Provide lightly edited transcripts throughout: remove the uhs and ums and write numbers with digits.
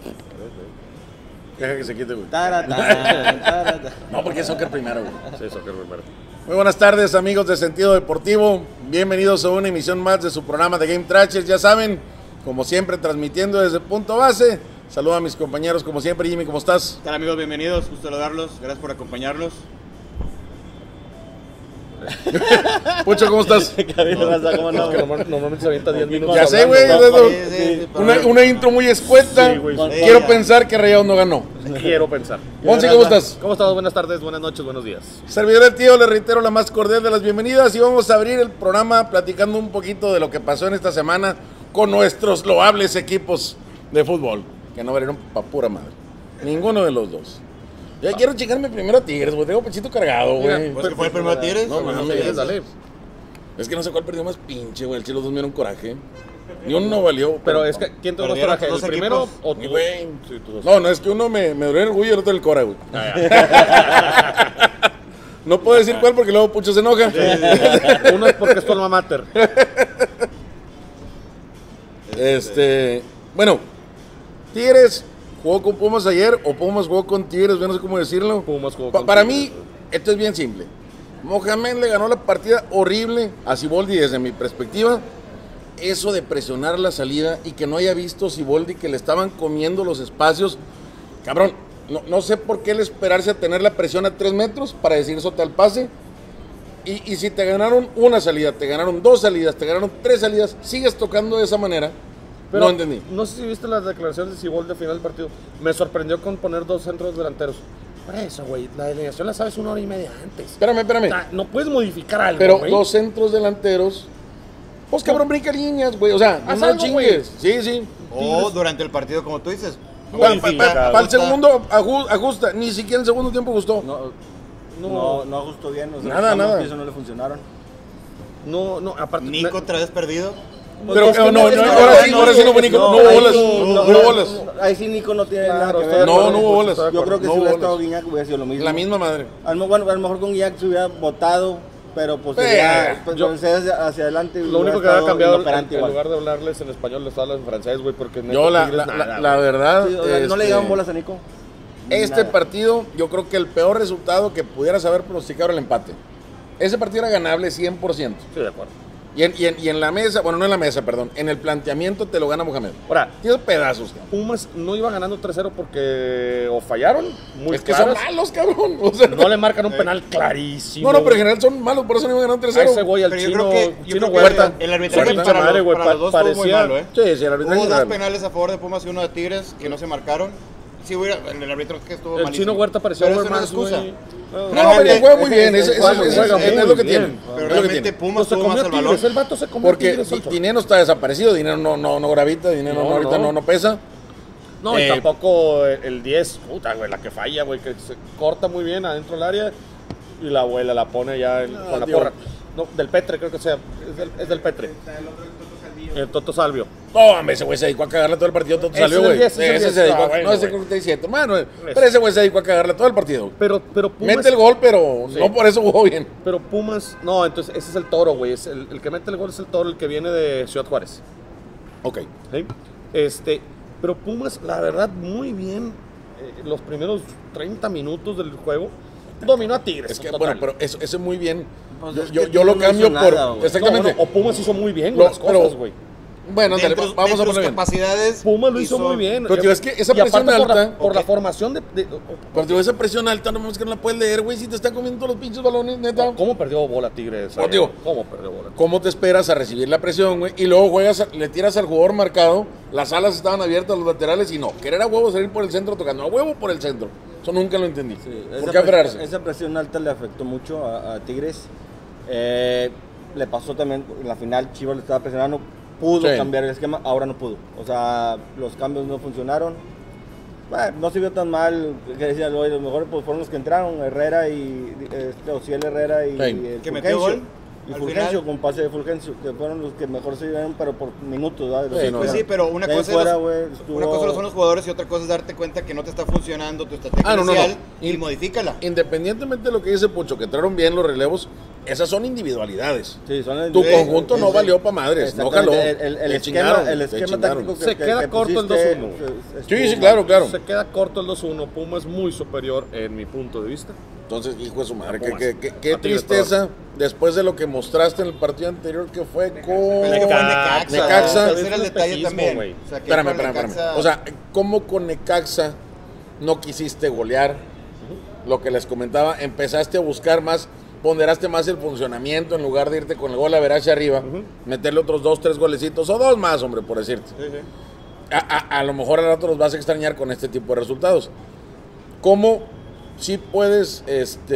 Deja que se quite, güey. Tarata. No, porque es soccer primero, güey. Sí, soccer primero. Muy buenas tardes, amigos de Sentido Deportivo. Bienvenidos a una emisión más de su programa de Game Trashers. Ya saben, como siempre, transmitiendo desde Punto Base. Saludo a mis compañeros, como siempre. Jimmy, ¿cómo estás? ¿Qué tal, amigos? Bienvenidos, gusto saludarlos. Gracias por acompañarnos. Pucho, ¿cómo estás? Normalmente se avienta 10 minutos. Ya sé, güey. Una intro muy escueta. Sí, güey. Quiero pensar que Rayados no ganó. Quiero pensar. Monsi, ¿cómo estás? ¿Cómo estás? Buenas tardes, buenas noches, buenos días. Servidor del tío, le reitero la más cordial de las bienvenidas y vamos a abrir el programa platicando un poquito de lo que pasó en esta semana con nuestros loables equipos de fútbol, que no valieron pa' pura madre. Ninguno de los dos. Ya quiero chingarme primero a Tigres, güey. Tengo pechito cargado, güey. ¿Pues que fue el primero Tigres? No, mames. Dale. Es que no sé cuál perdió más pinche, güey. El Chile los dos me dieron coraje. Ni uno no valió. Pero es que, ¿quién te lo coraje? ¿El primero o Mi tú? güey. Sí, tú dos. No, es que uno me dolió el orgullo y el otro el cora, güey. No puedo decir cuál porque luego Pucho se enoja. Uno es porque es tu alma mater. Bueno, Tigres jugó con Pumas ayer, o Pumas jugó con Tigres, yo no sé cómo decirlo. Pumas jugó con Para Tigres. mí, esto es bien simple. Mohamed le ganó la partida horrible a Siboldi desde mi perspectiva. Eso de presionar la salida y que no haya visto Siboldi que le estaban comiendo los espacios. Cabrón, no sé por qué el esperarse a tener la presión a 3 metros para decir eso al pase. Y si te ganaron una salida, te ganaron 2 salidas, te ganaron 3 salidas, sigues tocando de esa manera. Pero no entendí. No sé si viste las declaraciones de Siboldi al final del partido. Me sorprendió con poner 2 centros delanteros. Por eso, güey, la alineación la sabes 1 hora y media antes. Espérame. No puedes modificar algo, Pero güey. 2 centros delanteros. Pues cabrón, brinca líneas, güey. O sea, Haz no algo, chingues. Sí. O durante el partido, como tú dices. Para el segundo ajusta. Ni siquiera en segundo tiempo gustó. No ajustó bien, o sea, Nada. Eso no le funcionaron. No, aparte. Nico otra vez perdido. Pero Es que ahora sí no fue Nico. No hubo bolas. No hubo bolas. Ahí sí Nico no tiene Claro, nada que estoy ver. de acuerdo, No hubo bolas. estoy de Yo acuerdo. creo que No si hubo hubiera bolas. estado Guiñac hubiera sido lo mismo. La misma madre. A lo mejor con Guiñac se hubiera votado, pero pues hacia adelante. Lo único que hubiera había cambiado, estado en igual. lugar de hablarles en español, les hablas en francés, güey, porque Yo la nada, verdad. Sí, o sea, no le llegaban bolas a Nico. Este Nada. partido, yo creo que el peor resultado que pudieras haber pronosticado era el empate. Ese partido era ganable 100%. Sí, de acuerdo. Y en la mesa, bueno, no en la mesa, perdón, en el planteamiento te lo gana Mohamed. Ahora, Tiene pedazos, cabrón. Pumas no iba ganando 3-0 porque o fallaron muy Es que claras, son malos, cabrón. O sea, no le marcan un penal clarísimo. no, pero en general son malos, por eso no iban ganando a ese 3-0. güey, al Pero yo chino, creo que chino el Huerta. arbitraje Su para madre, güey, los dos estuvo muy parecía- malo, ¿eh? Sí, el arbitraje Hubo era- 2 penales a favor de Pumas y 1 de Tigres que no se marcaron. Sí, el árbitro que estuvo El malísimo. chino Huerta parecía Pero eso no es Overmars, excusa. güey. No, pero juega muy bien, es juega lo que muy tiene. bien. Pero Es lo que realmente tiene. Pumas Se tuvo más comió el balón. Tigres, el vato se comió Porque Tigres solto. Dinero está desaparecido, Dinero no gravita, Dinero No, ahorita no. no pesa. No, y tampoco el 10, puta, güey, la que falla, güey, que se corta muy bien adentro del área y la abuela la pone ya con la tío. porra. No, del Petre, creo que sea, es del Petre. El Toto Salvio. No, hombre, ese güey se dedicó a cagarle todo el partido, todo Ese salió, es el güey. 10, ese es el Ese 10. se dedicó, Bueno, no, ese güey. creo que está 17, mano. Pero ese güey se dedicó a cagarle todo el partido. Pero Pumas, Mete el gol, pero Sí. no por eso jugó bien. Pero Pumas, no, entonces ese es el Toro, güey, es el que mete el gol es el Toro, el que viene de Ciudad Juárez. Ok. ¿Sí? Pero Pumas, la verdad, muy bien los primeros 30 minutos del juego. Dominó a Tigres. Es que, total. bueno, pero eso muy bien. Pues Yo- es yo que yo lo no cambio hizo por. nada, güey. Exactamente. O Pumas hizo muy bien Lo- las cosas, güey. Bueno, dale, Dentro vamos a de sus ponerlo bien. capacidades. Pumas lo hizo muy bien. Pero, tío, es que esa Y aparte presión por la- alta- por la Ok. formación de Pero tío, esa presión alta, no mames que no la puedes leer, güey. Si te están comiendo todos los pinches balones, neta. ¿Cómo perdió bola Tigres? No, tío. ¿Cómo perdió bola? ¿Cómo te esperas a recibir la presión, güey? Y luego le tiras al jugador marcado, las alas estaban abiertas, los laterales, y no. Querer a huevo salir por el centro tocando a huevo por el centro. Eso nunca lo entendí. ¿Por qué aferrarse? Esa presión alta le afectó mucho a Tigres. Le pasó también en la final, Chivas le estaba presionando, pudo Sí. cambiar el esquema, ahora no pudo. O sea, los cambios no funcionaron. Bueno, no se vio tan mal, que decían, oye, los mejores pues, fueron los que entraron, Herrera y Ociel Herrera y Sí. el Que metió gol Y al Fulgencio final. con pase de Fulgencio, que fueron los que mejor se vieron, pero por minutos, ¿verdad? Sí, no, Pues no. sí, pero una De ahí cosa, fuera, es güey, los, estuvo- una cosa son los jugadores y otra cosa es darte cuenta que no te está funcionando tu estrategia No. inicial Y- y modifícala. Independientemente de lo que dice Pucho, que entraron bien los relevos, esas son individualidades. Sí, son Tu conjunto no valió para madres, no jaló. El Te esquema, chingaron, el te esquema chingaron. táctico Se queda corto el pusiste, 2-1. Sí, claro. Se queda corto el 2-1. Puma es muy superior en mi punto de vista. Entonces, hijo de su madre, Pumas. qué A Tigres tristeza después de lo que mostraste en el partido anterior que fue con... Pero es que fue Necaxa. Necaxa. Ese era el detalle Espejismo, también. güey. O sea, que Espérame. con Necaxa- O sea, ¿cómo con Necaxa no quisiste golear? Lo que les comentaba, empezaste a buscar más, ponderaste más el funcionamiento en lugar de irte con el gol a ver hacia arriba, meterle otros 2, 3 golecitos o 2 más, hombre, por decirte. Sí, sí. A lo mejor al rato los vas a extrañar con este tipo de resultados. ¿Cómo si puedes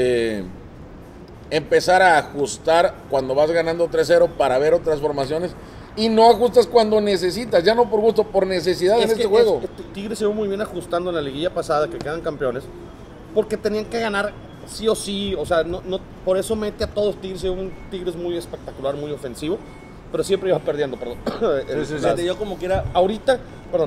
empezar a ajustar cuando vas ganando 3-0 para ver otras formaciones y no ajustas cuando necesitas, ya no por gusto, por necesidad en este juego? Tigres se iba muy bien ajustando en la liguilla pasada, que quedan campeones, porque tenían que ganar sí o sí. O sea, no, por eso mete a todos Tigres. Un Tigres muy espectacular, muy ofensivo, pero siempre iba perdiendo, perdón. Yo como quiera, Ahorita,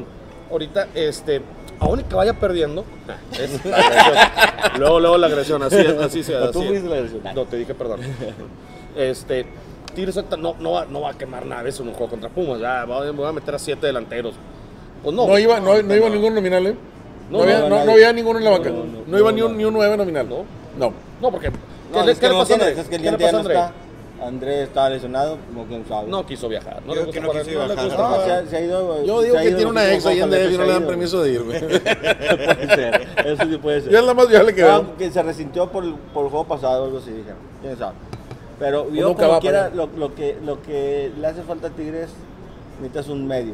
aún y que vaya perdiendo, es la agresión. Luego la agresión, así se tú fuiste la agresión. No, te dije perdón. Tigres ahorita no va a quemar nada eso en un juego contra Pumas. Ya voy a meter a 7 delanteros. Pues no. No iba ningún nominal, ¿eh? No había ninguno en la banca. No iba ni un 9 nominal. No, porque no, ¿qué es que le no pasó a tienes, André? es que el ¿Qué le día pasó a no André? está. Andrés estaba lesionado, como quien sabe. No quiso viajar. No Yo le gusta que no jugar, quiso no le viajar, gusta no, jugar. Se ha ido, Yo digo se ha que ido tiene una los ex ahí en últimos DF y no le dan se ha ido. permiso de ir, güey. Puede ser, eso sí puede ser. Yo es la más viable que veo. Que se resintió por el juego pasado o algo así, dijeron. Quién sabe. Pero yo nunca va como a quiera, pagar. lo que le hace falta a Tigres, necesitas un medio,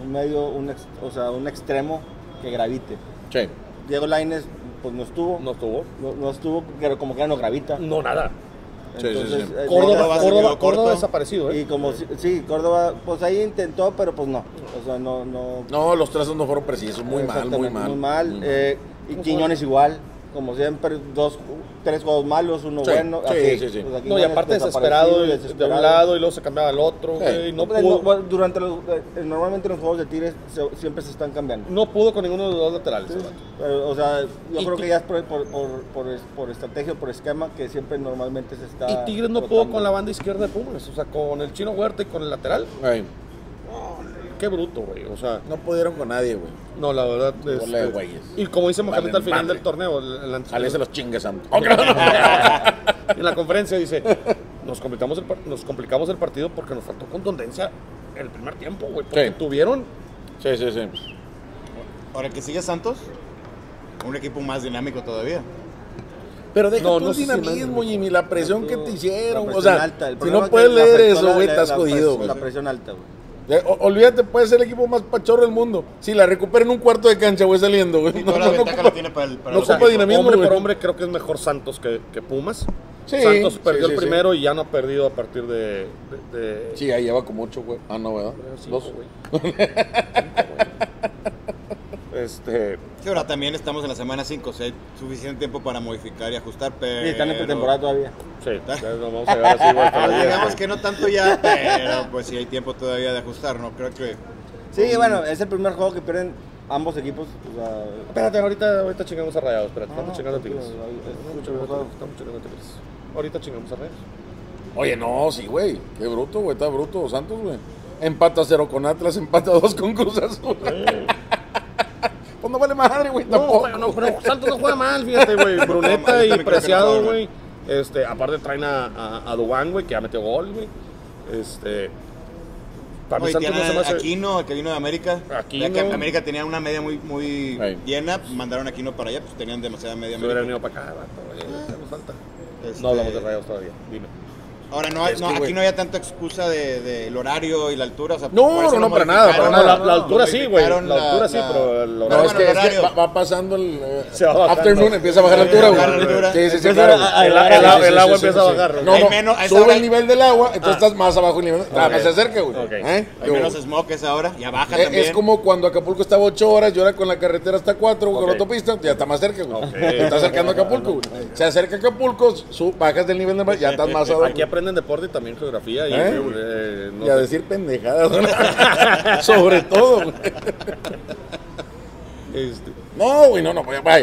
un extremo que gravite. Sí. Diego Lainez, pues no estuvo, No estuvo. pero como quiera no gravita. No, nada. Sí, sí, sí. Córdoba se quedó corto. Córdoba desaparecido, Y como sí, Córdoba, pues ahí intentó, pero pues no. O sea, no. No, los trazos no fueron precisos. Muy mal, muy Exactamente, mal. Muy mal. Y Quiñones igual, como siempre, 3 juegos malos, uno Sí, bueno. sí, así. sí, sí. O sea, No, y Quiñones aparte desaparecido, desesperado de un lado y luego se cambiaba al otro, güey. No pudo. Bueno, durante normalmente los juegos de Tigres siempre se están cambiando. No pudo con ninguno de los dos laterales. el vato. Pero, o sea, yo Y creo Ti- que ya es por estrategia, por esquema, que siempre normalmente se está. Y Tigres no pudo con la banda izquierda de Pumas. O sea, con el Chino Huerta y con el lateral. Ay, Qué bruto, güey. O sea, no pudieron con nadie, güey. no, la verdad. Bola de güeyes. Y como dice Mohamed Valen al final madre. del torneo, Ojalá se los chingue, Santo. en la conferencia dice: nos complicamos el partido porque nos faltó contundencia en el primer tiempo, güey. Porque Sí. tuvieron. Sí. Ahora que sigue Santos, un equipo más dinámico todavía. Pero deja No, tu no sé si dinamismo, Jimmy, la presión que te hicieron. La O presión sea, alta. El si problema no es puedes que le leer afectó eso, güey, estás jodido, güey. La presión alta, güey. Olvídate, puede ser el equipo más pachorro del mundo. Si la recupera en un cuarto de cancha, güey, saliendo, güey. Y toda la ventaja la tiene para no los ocupa equipos. dinamismo, Hombre güey. por hombre, creo que es mejor Santos que Pumas. Sí, Santos perdió sí, el sí, primero y ya no ha perdido a partir de Sí, ahí lleva como 8, güey. Ah, no, ¿verdad? 5, 2. güey. Sí, ahora también estamos en la semana 5, o sea, hay suficiente tiempo para modificar y ajustar, pero... Sí, están en pretemporada todavía. Sí, ya nos vamos a llegar así, güey, hasta la Digamos 10. que no tanto ya, pero pues sí hay tiempo todavía de ajustar, ¿no? Creo que... Sí, bueno, es el primer juego que pierden ambos equipos. O sea, Espérate, ahorita chingamos a Rayados, espérate, no, estamos chingando a no, Tigres. no, Estamos chingando a Tigres. Ahorita chingamos a Rayados. Oye, no, sí, güey. Qué bruto, güey. Está bruto Santos, güey. Empata 0 con Atlas, empata 2 con Cruz Azul. Pues no vale madre, güey, tampoco. Pero Santos no juega mal, fíjate, güey. Bruneta y Yo también creo que no Preciado, juega güey. Aparte traen a Dubán, güey, que ya metió gol, güey. Para mí Oye, Santos no se me hace... Aquino, el que vino de América. Aquino. Ya que América tenía una media muy Ahí. llena, mandaron a Aquino para allá, pues tenían demasiada media Se hubiera América. venido para acá, vato, güey. Ya nos falta. Este, No hablamos de Rayados todavía. Dime. Ahora, Es que, aquí güey. no había tanta excusa del horario y la altura. O sea, No, por eso no, lo para nada, modificaron. para nada. La altura sí, güey. Modificaron La altura sí, pero el No, horario... es que horario. va pasando el Se va bajando. afternoon, empieza a bajar la altura, Sí, bajar la güey. altura. Sí, sí, sí, Empieza claro. a- el Sí, agua sí, empieza a sí, bajar. sí. ¿no? No, Hay no, menos- a esa sube hora- el nivel del agua, entonces estás más abajo el nivel. Más se acerca, güey. Ok. ¿Eh? Hay menos smokes ahora, ya baja Es también. como cuando Acapulco estaba 8 horas y ahora con la carretera hasta 4, con Ok. la autopista, ya está más cerca, güey. Ok. Te está acercando a Acapulco, güey. Se acerca a Acapulco, bajas del nivel del mar, ya estás más abajo. Aquí aprenden deporte y también geografía. Y, no Y a sé. decir pendejadas, güey. Sobre todo, güey. No, güey, no, vaya.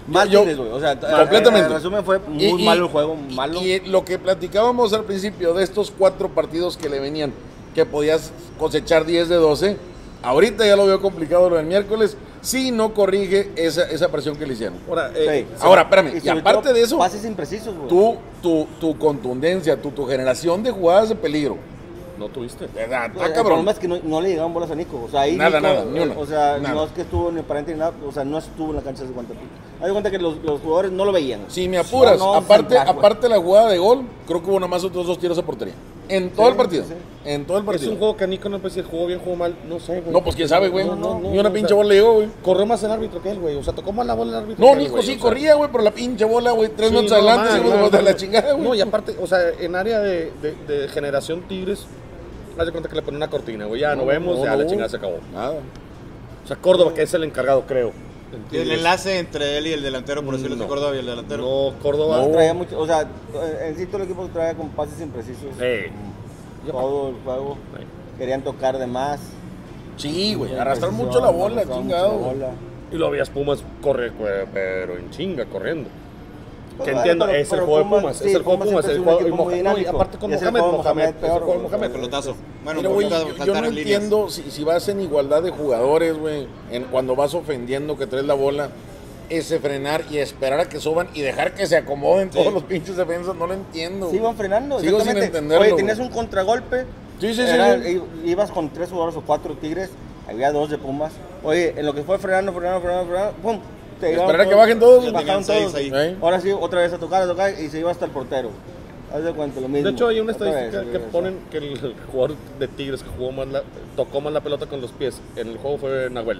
Mal yo- Tigres, güey. O sea, completamente. En resumen, fue muy malo el juego, malo. Y lo que platicábamos al principio de estos 4 partidos que le venían, que podías cosechar 10 de 12, ahorita ya lo veo complicado lo del miércoles, si no corrige esa presión que le hicieron. Ahora, Sí. Ahora, espérame, y sobre aparte todo, de eso, pases imprecisos, güey. tu contundencia, tu generación de jugadas de peligro, no tuviste. ¿verdad? El Está cabrón. problema es que no le llegaban bolas a Nico. O sea, ahí Nada, Nico, nada, ni una. O sea, Nada. no es que estuvo ni aparente ni nada. O sea, no estuvo en la cancha de Guantepec. Haz de cuenta que los jugadores no lo veían. Si me apuras, No, aparte, central, güey. aparte de la jugada de gol, creo que hubo nomás otros 2 tiros a portería. En todo el partido. sí. En todo el Es partido. un juego que a Nico no sé si jugó bien, jugó mal, no sé, güey. No, pues quién sabe, güey. No, Ni una o pinche sea, bola le llegó, güey. Corrió más el árbitro que él, güey. O sea, tocó más la bola el árbitro. No, que él, Nico güey, sí o sea. corría, güey, pero la pinche bola, güey, 3 Sí, minutos no, adelante, mal, sí, mal, de la mal. chingada, güey. No, y aparte, o sea, en área de generación Tigres, haz de cuenta que le ponen una cortina, güey. Ya no vemos, ya la chingada se acabó. Nada. O sea, Córdoba, que es el encargado, creo. en Y el Tigres. enlace entre él y el delantero, por decirlo así, No. Córdoba y el delantero. No, Córdoba. No. Traía mucho, o sea, en sí todo el equipo traía con pases imprecisos. Todo el juego. Querían tocar de más. Sí, güey, arrastrar mucho la bola, arrastraron chingado. mucho la bola. Y lo veías Pumas corre, güey, pero en chinga, corriendo. Pues, Que bueno, entiendo, pero- es el pero juego de Pumas, sí, es el juego de Pumas, siempre el es un juego equipo muy no, y dinámico. aparte con Y es el Mohamed, juego de Mohamed, es el peor, juego de Mohamed. El pelotazo. Bueno, Mira, güey, falta- yo faltaron no líneas. entiendo si vas en igualdad de jugadores, güey, cuando vas ofendiendo que traes la bola, ese frenar y esperar a que suban y dejar que se acomoden todos los pinches defensas, no lo entiendo. Sí, iban frenando. Sigo sin exactamente. entenderlo, Oye, tenías güey. un contragolpe. Sí, sí, era- sí. Ibas con 3 jugadores o 4 Tigres. Había 2 de Pumas. Oye, en lo que fue frenando, ¡pum! Te llegaron Esperar a que todos, bajen todos. Ya Bajaron tenían todos. 6 ahí. ¿Eh? Ahora sí, otra vez a tocar y se iba hasta el portero. Haz de cuenta lo mismo. De hecho, hay una Otra estadística vez, que o sea. ponen que el jugador de Tigres que tocó más la pelota con los pies en el juego fue Nahuel.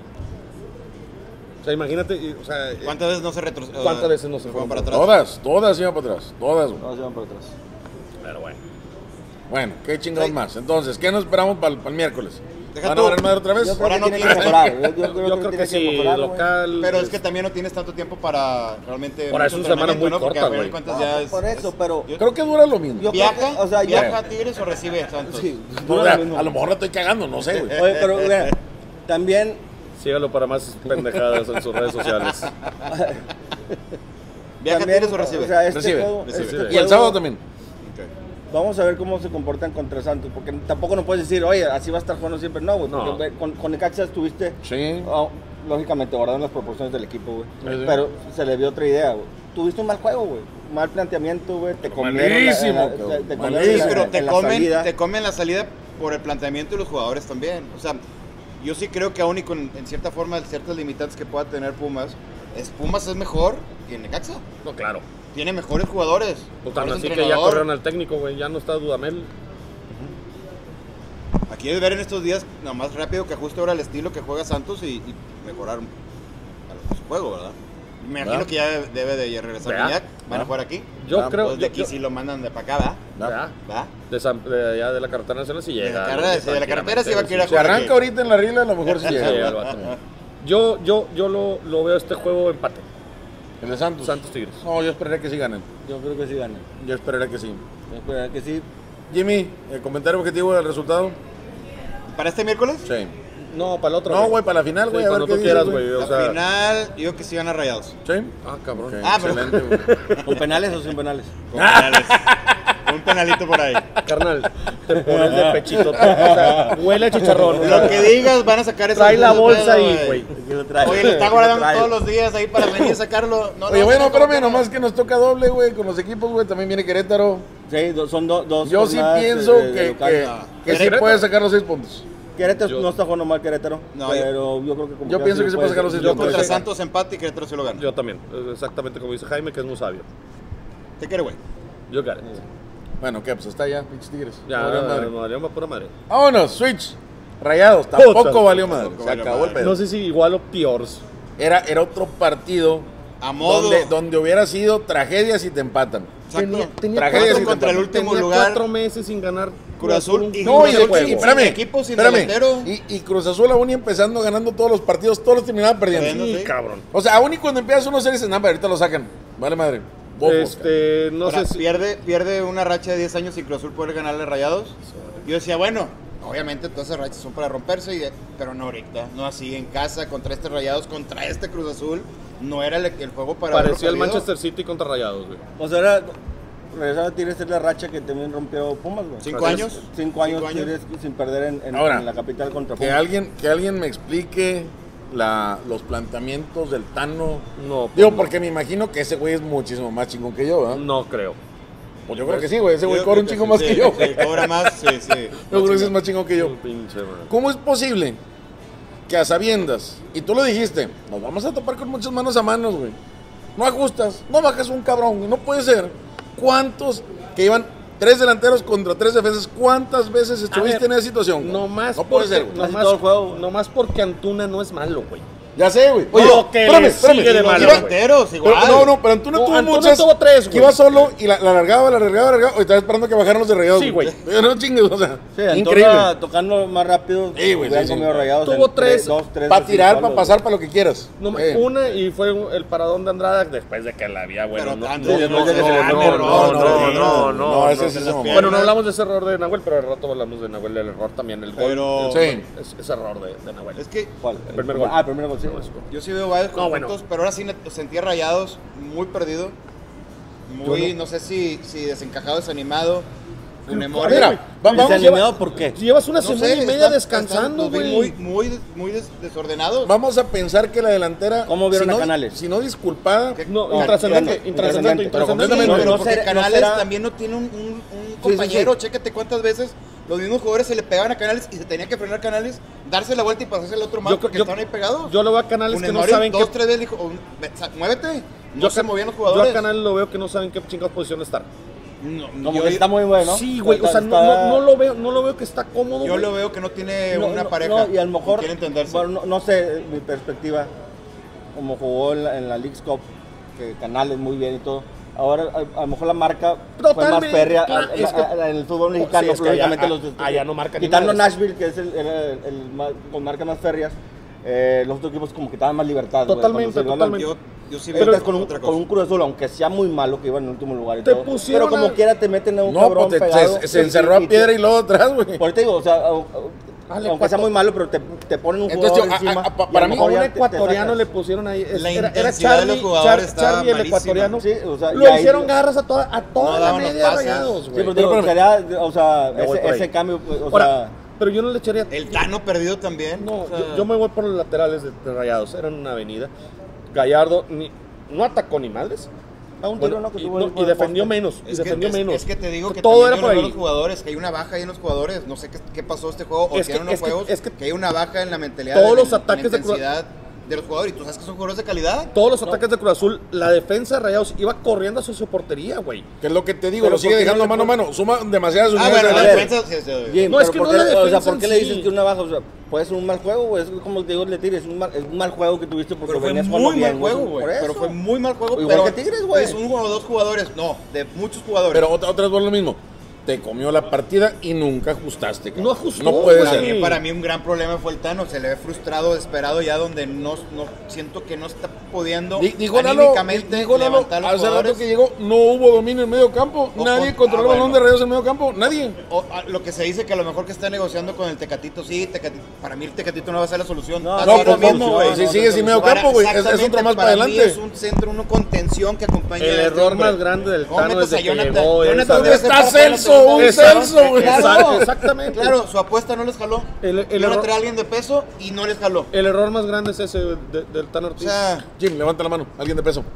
O sea, imagínate, o sea, ¿Cuántas veces no se retrocedió? ¿Cuántas veces no se fueron fue? para atrás? Todas iban para atrás, todas, güey. No, se van para atrás. pero bueno. Bueno, qué chingados Sí. más. Entonces, ¿qué nos esperamos para el miércoles? Deja ¿Van a tú. valer madre otra vez? Yo creo Ahora que no tiene que tienes- mejorar. Yo creo que tiene sí, mejorar, güey. local. Pero es que también no tienes tanto tiempo para realmente. Ahora, es mucho una semana entrenamiento, muy ¿no? Porque corta, a final de güey. cuentas No, ya es- por eso, es- pero... yo- Creo que dura lo mismo. Yo- ¿Viaja? o sea, ¿Viaja a Tigres o recibe Santos? Sí, O dura sea, lo mismo. a lo mejor la estoy cagando, no sé, güey. Oye, pero mira, también Sígalo para más pendejadas en sus redes sociales. ¿Viaja a también, Tigres o recibe? O sea, este Recibe. juego, Recibe. este Y el juego, sábado también. Ok. Vamos a ver cómo se comportan contra Santos, porque tampoco no puedes decir, oye, así va a estar jugando siempre. No, güey, No. porque con Necaxa estuviste, Sí. lógicamente, guardando las proporciones del equipo, güey. Sí, sí. Pero se le vio otra idea, güey. Tuviste un mal juego, güey. Mal planteamiento, güey. Te comieron Malísimo, la, cabrón. te comieron Malísimo. Sí, pero en la salida. te comen la salida por el planteamiento de los jugadores también. O sea, yo sí creo que aún y con en cierta forma ciertas limitantes que pueda tener Pumas es mejor que Necaxa. No, claro. Tiene mejores jugadores. Pues tan mejores así que ya entrenador. corrieron al técnico, güey. Ya no está Dudamel. Aquí es ver en estos días nada más rápido que ajuste ahora el estilo que juega Santos y mejorar su juego, ¿verdad? Me imagino ¿verdad? que ya debe de regresar ¿verdad? Gignac. Van a ¿verdad? jugar aquí. Yo creo. Pues de aquí yo- sí lo mandan de para acá, ¿verdad? ¿va? De allá de la carretera nacional sí De llega. la carretera, sí, de la carretera sí va a querer Si arranca ahorita en la regla, a lo mejor sí Sí, llega. llega el vato. Yo lo veo este juego empate. El de Santos. Santos Tigres. No, yo esperaría que sí ganen. Yo creo que sí ganan. Yo esperaría que sí. Yo espero que sí. Jimmy, ¿el comentario objetivo del resultado? ¿Para este miércoles? Sí. No, para el otro. No, güey, para la final, Sí, güey, a ver cuando qué tú dices, quieras, güey. O La sea, final, yo creo que sí van a Rayados. ¿Sí? Ah, cabrón. Ok, Ah, pero- excelente, güey. ¿Con penales o sin penales? Con penales. Un penalito por ahí. Carnal, te pones de pechito. O sea, huele a chicharrón. o sea, Lo que digas, van a sacar eso. trae la bolsa ahí, güey. Aquí lo trae. Oye, lo está guardando Lo trae. todos los días ahí para venir a sacarlo. No, Oye, no, bueno, no, espérame, no, nomás que nos toca doble, güey, con los equipos, güey, también viene Querétaro. Sí, son dos Yo sí jornadas, pienso de que local. sí Querétaro. puede sacar los 6 puntos. Querétaro Yo- no está jugando mal Querétaro, No, pero yo creo que como yo quiera pienso sí que se puede puede sacar los ser. seis Yo contra puntos. Santos empate y Querétaro sí lo gana. Yo también. Es exactamente como dice Jaime, que es muy sabio. ¿Te quiere, güey? Yo got it. Bueno, ¿qué? Pues está ya, pinches Tigres. Ya, Valió madre. valió más pura madre. Vámonos, Switch. Rayados, tampoco Puta. valió madre. Tampoco Se valió acabó el madre. pedo. No sé si igual o peor. Era otro partido A modo. donde hubiera sido tragedias y te empatan. Exacto. Tragedias Cuatro y contra el te último Tenía lugar. 4 meses sin ganar Cruz Azul y No, Cruz y, Azul y- sin espérame, equipo, sin espérame. delantero. Y Cruz Azul aún y empezando ganando todos los partidos, todos los terminaban perdiendo. Perdiendo. Sí, Sí. cabrón. O sea, aún y cuando empiezas uno series en nada, ahorita lo sacan. Vale madre. Bofos, No Ahora, sé si. pierde una racha de 10 años sin Cruz Azul poder ganarle Rayados. Yo decía, bueno, obviamente todas esas rachas son para romperse, pero no ahorita. No así en casa, contra este Rayados, contra este Cruz Azul. no era el juego para Parecía el haberlo perdido. Manchester City contra Rayados, güey. O sea, era regresar a Tigres es la racha que también rompió Pumas, güey. 5 años. 5 años 5 años. Tigres sin perder en Ahora, la capital contra Que Pumas. alguien me explique los planteamientos del Tano. No, Digo, no. porque me imagino que ese güey es muchísimo más chingón que yo, ¿verdad? No creo. Pues yo creo que sí, güey. Ese güey Yo cobra un creo chingo que más sí, que yo. sí, cobra más, sí. Yo creo que sí es más chingón que yo. Un pinche, güey. ¿Cómo es posible que a sabiendas, y tú lo dijiste, nos vamos a topar con muchas manos a manos, güey? No ajustas, no bajas un cabrón, güey, no puede ser. ¿Cuántos que iban 3 delanteros contra 3 defensas? ¿Cuántas veces estuviste ver, en esa situación? No más No puede porque, ser, güey. Casi todo el juego. no más porque Antuna no es malo, güey. Ya sé, güey. Lo que le sigue de Los malo, Iba- güey. delanteros, igual. Pero, no, pero Antuna No, tuvo Antuna muchas. tuvo 3, que güey. iba solo y la alargaba, y estaba esperando que bajaran los de Rayados. Sí, güey. No chingues, o sea, Sí, Antuna increíble. tocando más rápido. Sí, güey, hubieran sí, sí. comido Rayados Tuvo en tres, 2-3. Para tirar, para pasar, para lo que quieras. No, Eh. una y fue el paradón de Andrada después de que la había, bueno. Pero No, tanto, no, sí, no, después de que se le no, fue un error, no, ese sí se se las mamó. piernas. Bueno, no hablamos de ese error de Nahuel, pero al rato hablamos de Nahuel, el error también, el gol. Pero- Sí. Es error de Nahuel. Es que ¿Cuál? El primer gol. Ah, el primer gol, sí. yo sí veo varios No, bueno. conjuntos, pero ahora sí sentía Rayados muy perdido. Muy, Yo no sé si desencajado, desanimado. Mira, vamos ¿Desalineado por qué? Llevas una No semana sé, y media están- descansando, los vi güey. muy desordenados. Vamos a pensar que la delantera. ¿Cómo vieron si a no, Canales? Si no disculpada. No, No, intrascendente, no, intrascendente, pero intrascendente. completamente. No, No, pero no porque será- Canales no será- también no tiene un compañero. Chécate cuántas veces los mismos jugadores se le pegaban a Canales y se tenía que frenar Canales, darse la vuelta y pasarse al otro más porque estaban ahí pegados. Yo lo veo a Canales que no Mario saben qué. 2-3 veces dijo, muévete. No se movían los Yo jugadores. a Canales lo veo que no saben qué chingados posición estar. No, Como yo- que está muy bueno. Sí, güey, o sea, Está- no lo veo que está cómodo, Yo güey. lo veo que no tiene No, una no, pareja. no, y a lo mejor, quiere entenderse. bueno, no sé, mi perspectiva, como jugó en la Leagues Cup, que Canales muy bien y todo. Ahora, a lo mejor la marca fue más Totalmente, férrea claro, es que- en el fútbol mexicano. Sí, es que lógicamente allá no marca ni quitando madres. Nashville, que es con marcas más férreas, los otros equipos como que daban más libertad. güey, Totalmente, cuando se iban al- totalmente. Yo sí Pero veo con otra con un cosa. Cruz Azul, aunque sea muy malo, que iba en el último lugar y Te todo. pusieron Pero como a- quiera te meten a un No, cabrón pues pegado. se encerró a piedra y luego atrás, güey. Por eso te digo, o sea, aunque sea muy malo, pero te ponen un Entonces, jugador yo, encima. para y a lo mí, A mejor un ya te ecuatoriano sacas. le pusieron ahí. La Era intensidad de los jugadores estaba Charlie, el malísima. ecuatoriano. Sí, o sea, Lo y ahí- hicieron garras a toda No la daban los media de pases. Rayados, Sí, güey. pero digo, sería, o sea, Me voy por ese ahí. cambio, pues, o Ahora, sea, pero yo no le echaría. El Tano perdido también. No, o sea, yo me voy por los laterales de Rayados. Eran una avenida. Gallardo no atacó ni madres. a un Bueno, tiro, ¿no? Que y, tuvo no- el- y defendió menos. Es que te digo que todo también era yo por no veo ahí. los jugadores, que hay una baja ahí en los jugadores. No sé qué pasó este juego o Es si que- eran unos es que- juegos es que que hay una baja en la mentalidad. todos de los la ataques de Cruz- intensidad de los jugadores. Y tú sabes que son jugadores de calidad. Todos los ataques de Cruz Azul, la defensa de Rayados iba corriendo hacia su portería, güey. Que es lo que te digo, Pero lo sigue ¿por qué dejando no mano a mano. Suma demasiadas Ah, unidades. bueno, de la a ver. defensa. Sí. Jim, No, es pero que ¿por no qué- la o sea, defensa ¿por qué en le sí. dices que una baja? O sea, puede ser un mal juego, güey. Es como te digo, le tires, es un mal juego que tuviste porque Pero fue venías muy jugando mal bien, juego, por güey. Pero eso. fue muy mal juego. Igual pero que Tigres, güey. Es uno o dos jugadores. No, de muchos jugadores. Pero otra vez lo mismo. Te comió la partida y nunca ajustaste. cabrón. No ajustó, No puede güey. ser. Para mí un gran problema fue el Tano. Se le ve frustrado, desesperado ya donde no siento que no está pudiendo Dijo Lalo, anímicamente dijo Lalo, levantar los hace rato jugadores. que llegó, no hubo dominio en medio campo. O Nadie con- controló el balón bueno. de Rayados en medio campo. Nadie. Lo que se dice que a lo mejor que está negociando con el Tecatito, sí, para mí el Tecatito no va a ser la solución. No, Así No, es lo pues mismo, no, güey. si sigue sin medio campo, güey. Es otro más para mí adelante. es un centro, una contención que acompaña El a este error hombre. más grande del ¿Cómo Tano metes a desde que Jonathan? llegó es Jonathan saber- debe ser Está para la Celso, segunda un división. Celso, güey. Claro, Exactamente. Claro, su apuesta no les jaló. El Iban a error- traer a alguien de peso y no les jaló. El error más grande es ese del Tano O Ortiz. sea, Jim, levanta la mano. Alguien de peso.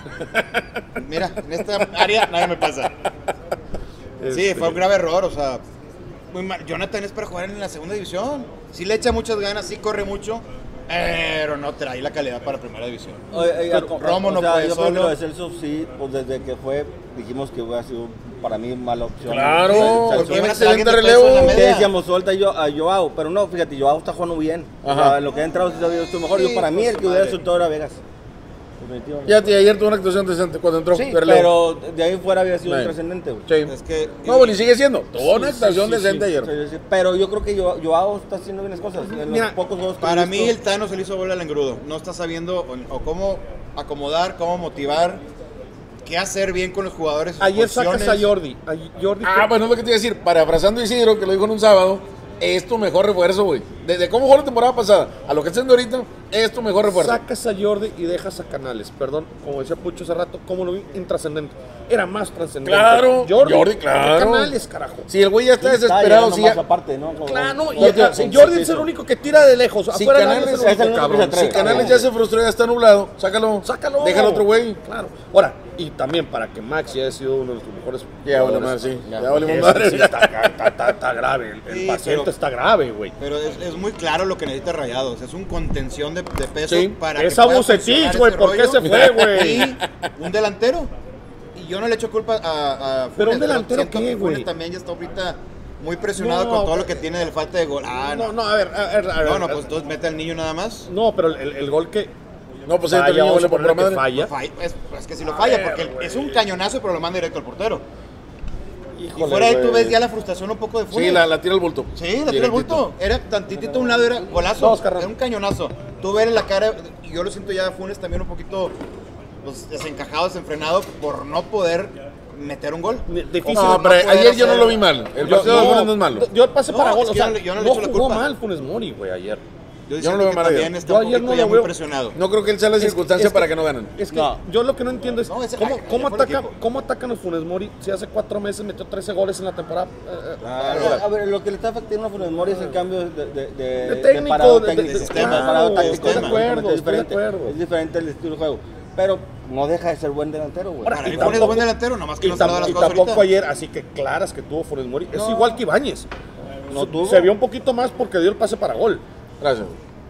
mira, en esta área nada me pasa. Sí, fue un grave error, o sea, muy mal. Jonathan es para jugar en la segunda división. Sí le echa muchas ganas, sí corre mucho, pero no trae la calidad para primera división. Romo no puede yo creo que solo. lo de Celso sí, pues desde que fue, dijimos que hubiera sido para mí mala opción. Claro, Celso. porque iban a un hacer alguien excelente de peso en la relevo. ¿Qué media? decíamos? Suelta a Joao, pero no, fíjate, Joao está jugando bien. O Ajá. sea, lo que ha entrado sí se ha visto mejor. Sí, Yo, para mí, pues, el que hubiera madre. soltado era Vegas. Definitivamente. Ya, ayer tuvo una actuación decente cuando entró. Sí, de relevo. pero de ahí fuera había sido Sí. trascendente, güey. Sí. Es que No, bueno, y sigue siendo. Tuvo una sí, actuación sí, decente sí. ayer. Sí, sí, pero yo creo que Joao está haciendo bien las cosas. En Mira, los pocos juegos que para he mí visto. el Tano se le hizo bola al engrudo. No está sabiendo o cómo acomodar, cómo motivar, qué hacer bien con los jugadores. sus Ayer sacas a posiciones. Jordi. Jordi Ah, bueno, es lo que te iba a decir. Parafrazando a Isidro, que lo dijo en un sábado, es tu mejor refuerzo, güey. de cómo jugó la temporada pasada a lo que está haciendo ahorita, es tu mejor refuerzo. Sacas a Jordi y dejas a Canales. Perdón, como decía Pucho hace rato, ¿cómo lo vi? Intrascendente. Era más trascendente. Claro, Jordi, que claro. Canales, carajo. Si el güey ya está desesperado, sí. Aparte, ¿no? Claro, No, y Jordi es el único que tira de lejos. Si Afuera Canales, es el único, cabrón. si Canales ya se frustró, ya está nublado, sácalo. Déjalo otro güey. Claro. Ahora, y también para que Maxi haya sido uno de los mejores. Ya vale jugadores, madre, sí. Ya Ya vale sí, madre. sí, está grave. El Sí, paciente pero- está grave, güey. Pero es muy claro lo que necesita Rayados. Es un contención de peso Sí. para Esa pueda Vucetich, funcionar güey, ese ¿por qué rollo. se fue, güey? Y un delantero. Y yo no le echo culpa a Funes. Pero un delantero, siento ¿qué, que Funes güey? también ya está ahorita muy presionado No, con todo lo güey. que tiene del falta de gol. No, a ver. No, pues entonces mete al niño nada más. No, pero el gol que No, pues falla, el niño vamos vale a por poner pura que madre. falla. Es que si lo falla, ver, porque güey. es un cañonazo, pero lo manda directo al portero. Y Híjole, fuera de ahí tú güey. ves ya la frustración un poco de Funes. Sí, la tira al bulto. Sí, la tira el Directito. bulto. Era tantitito a un lado, era golazo. Dos, carnal. Era un cañonazo. Tú ves en la cara, y yo lo siento ya a Funes también un poquito desencajado, desenfrenado por no poder meter un gol. Difícil. No, pero poder ayer yo no hacer- lo vi mal. El partido de Funes no es malo. Yo el pase No, para gol, es o que sea, yo no le no echo la jugó culpa. mal Funes Mori, güey, ayer. Yo no siento lo veo que mal también ayer. está Yo un ayer poquito no ya lo muy veo. presionado. No creo que él sea la circunstancia es que- para que no ganen. Es que No. yo lo que no entiendo es No, ese- cómo, ya cómo fue el atacan, equipo. cómo atacan a Funes Mori si hace 4 meses metió 13 goles en la temporada. A ver, lo que le está afectando a Funes Mori es el cambio De técnico, parado de técnico, sistema. de parado Claro, táctico. estoy de acuerdo, completamente estoy de diferente. acuerdo. Es diferente el estilo de juego. Pero no deja de ser buen delantero, güey. Ahora, Para y mí Funes es tampoco- buen delantero, nomás que Y, no se le da las y cosas tampoco ahorita. ayer, así que claras que tuvo Funes Mori. Es igual que Ibáñez. No tuvo. Se vio un poquito más porque dio el pase para gol. Gracias.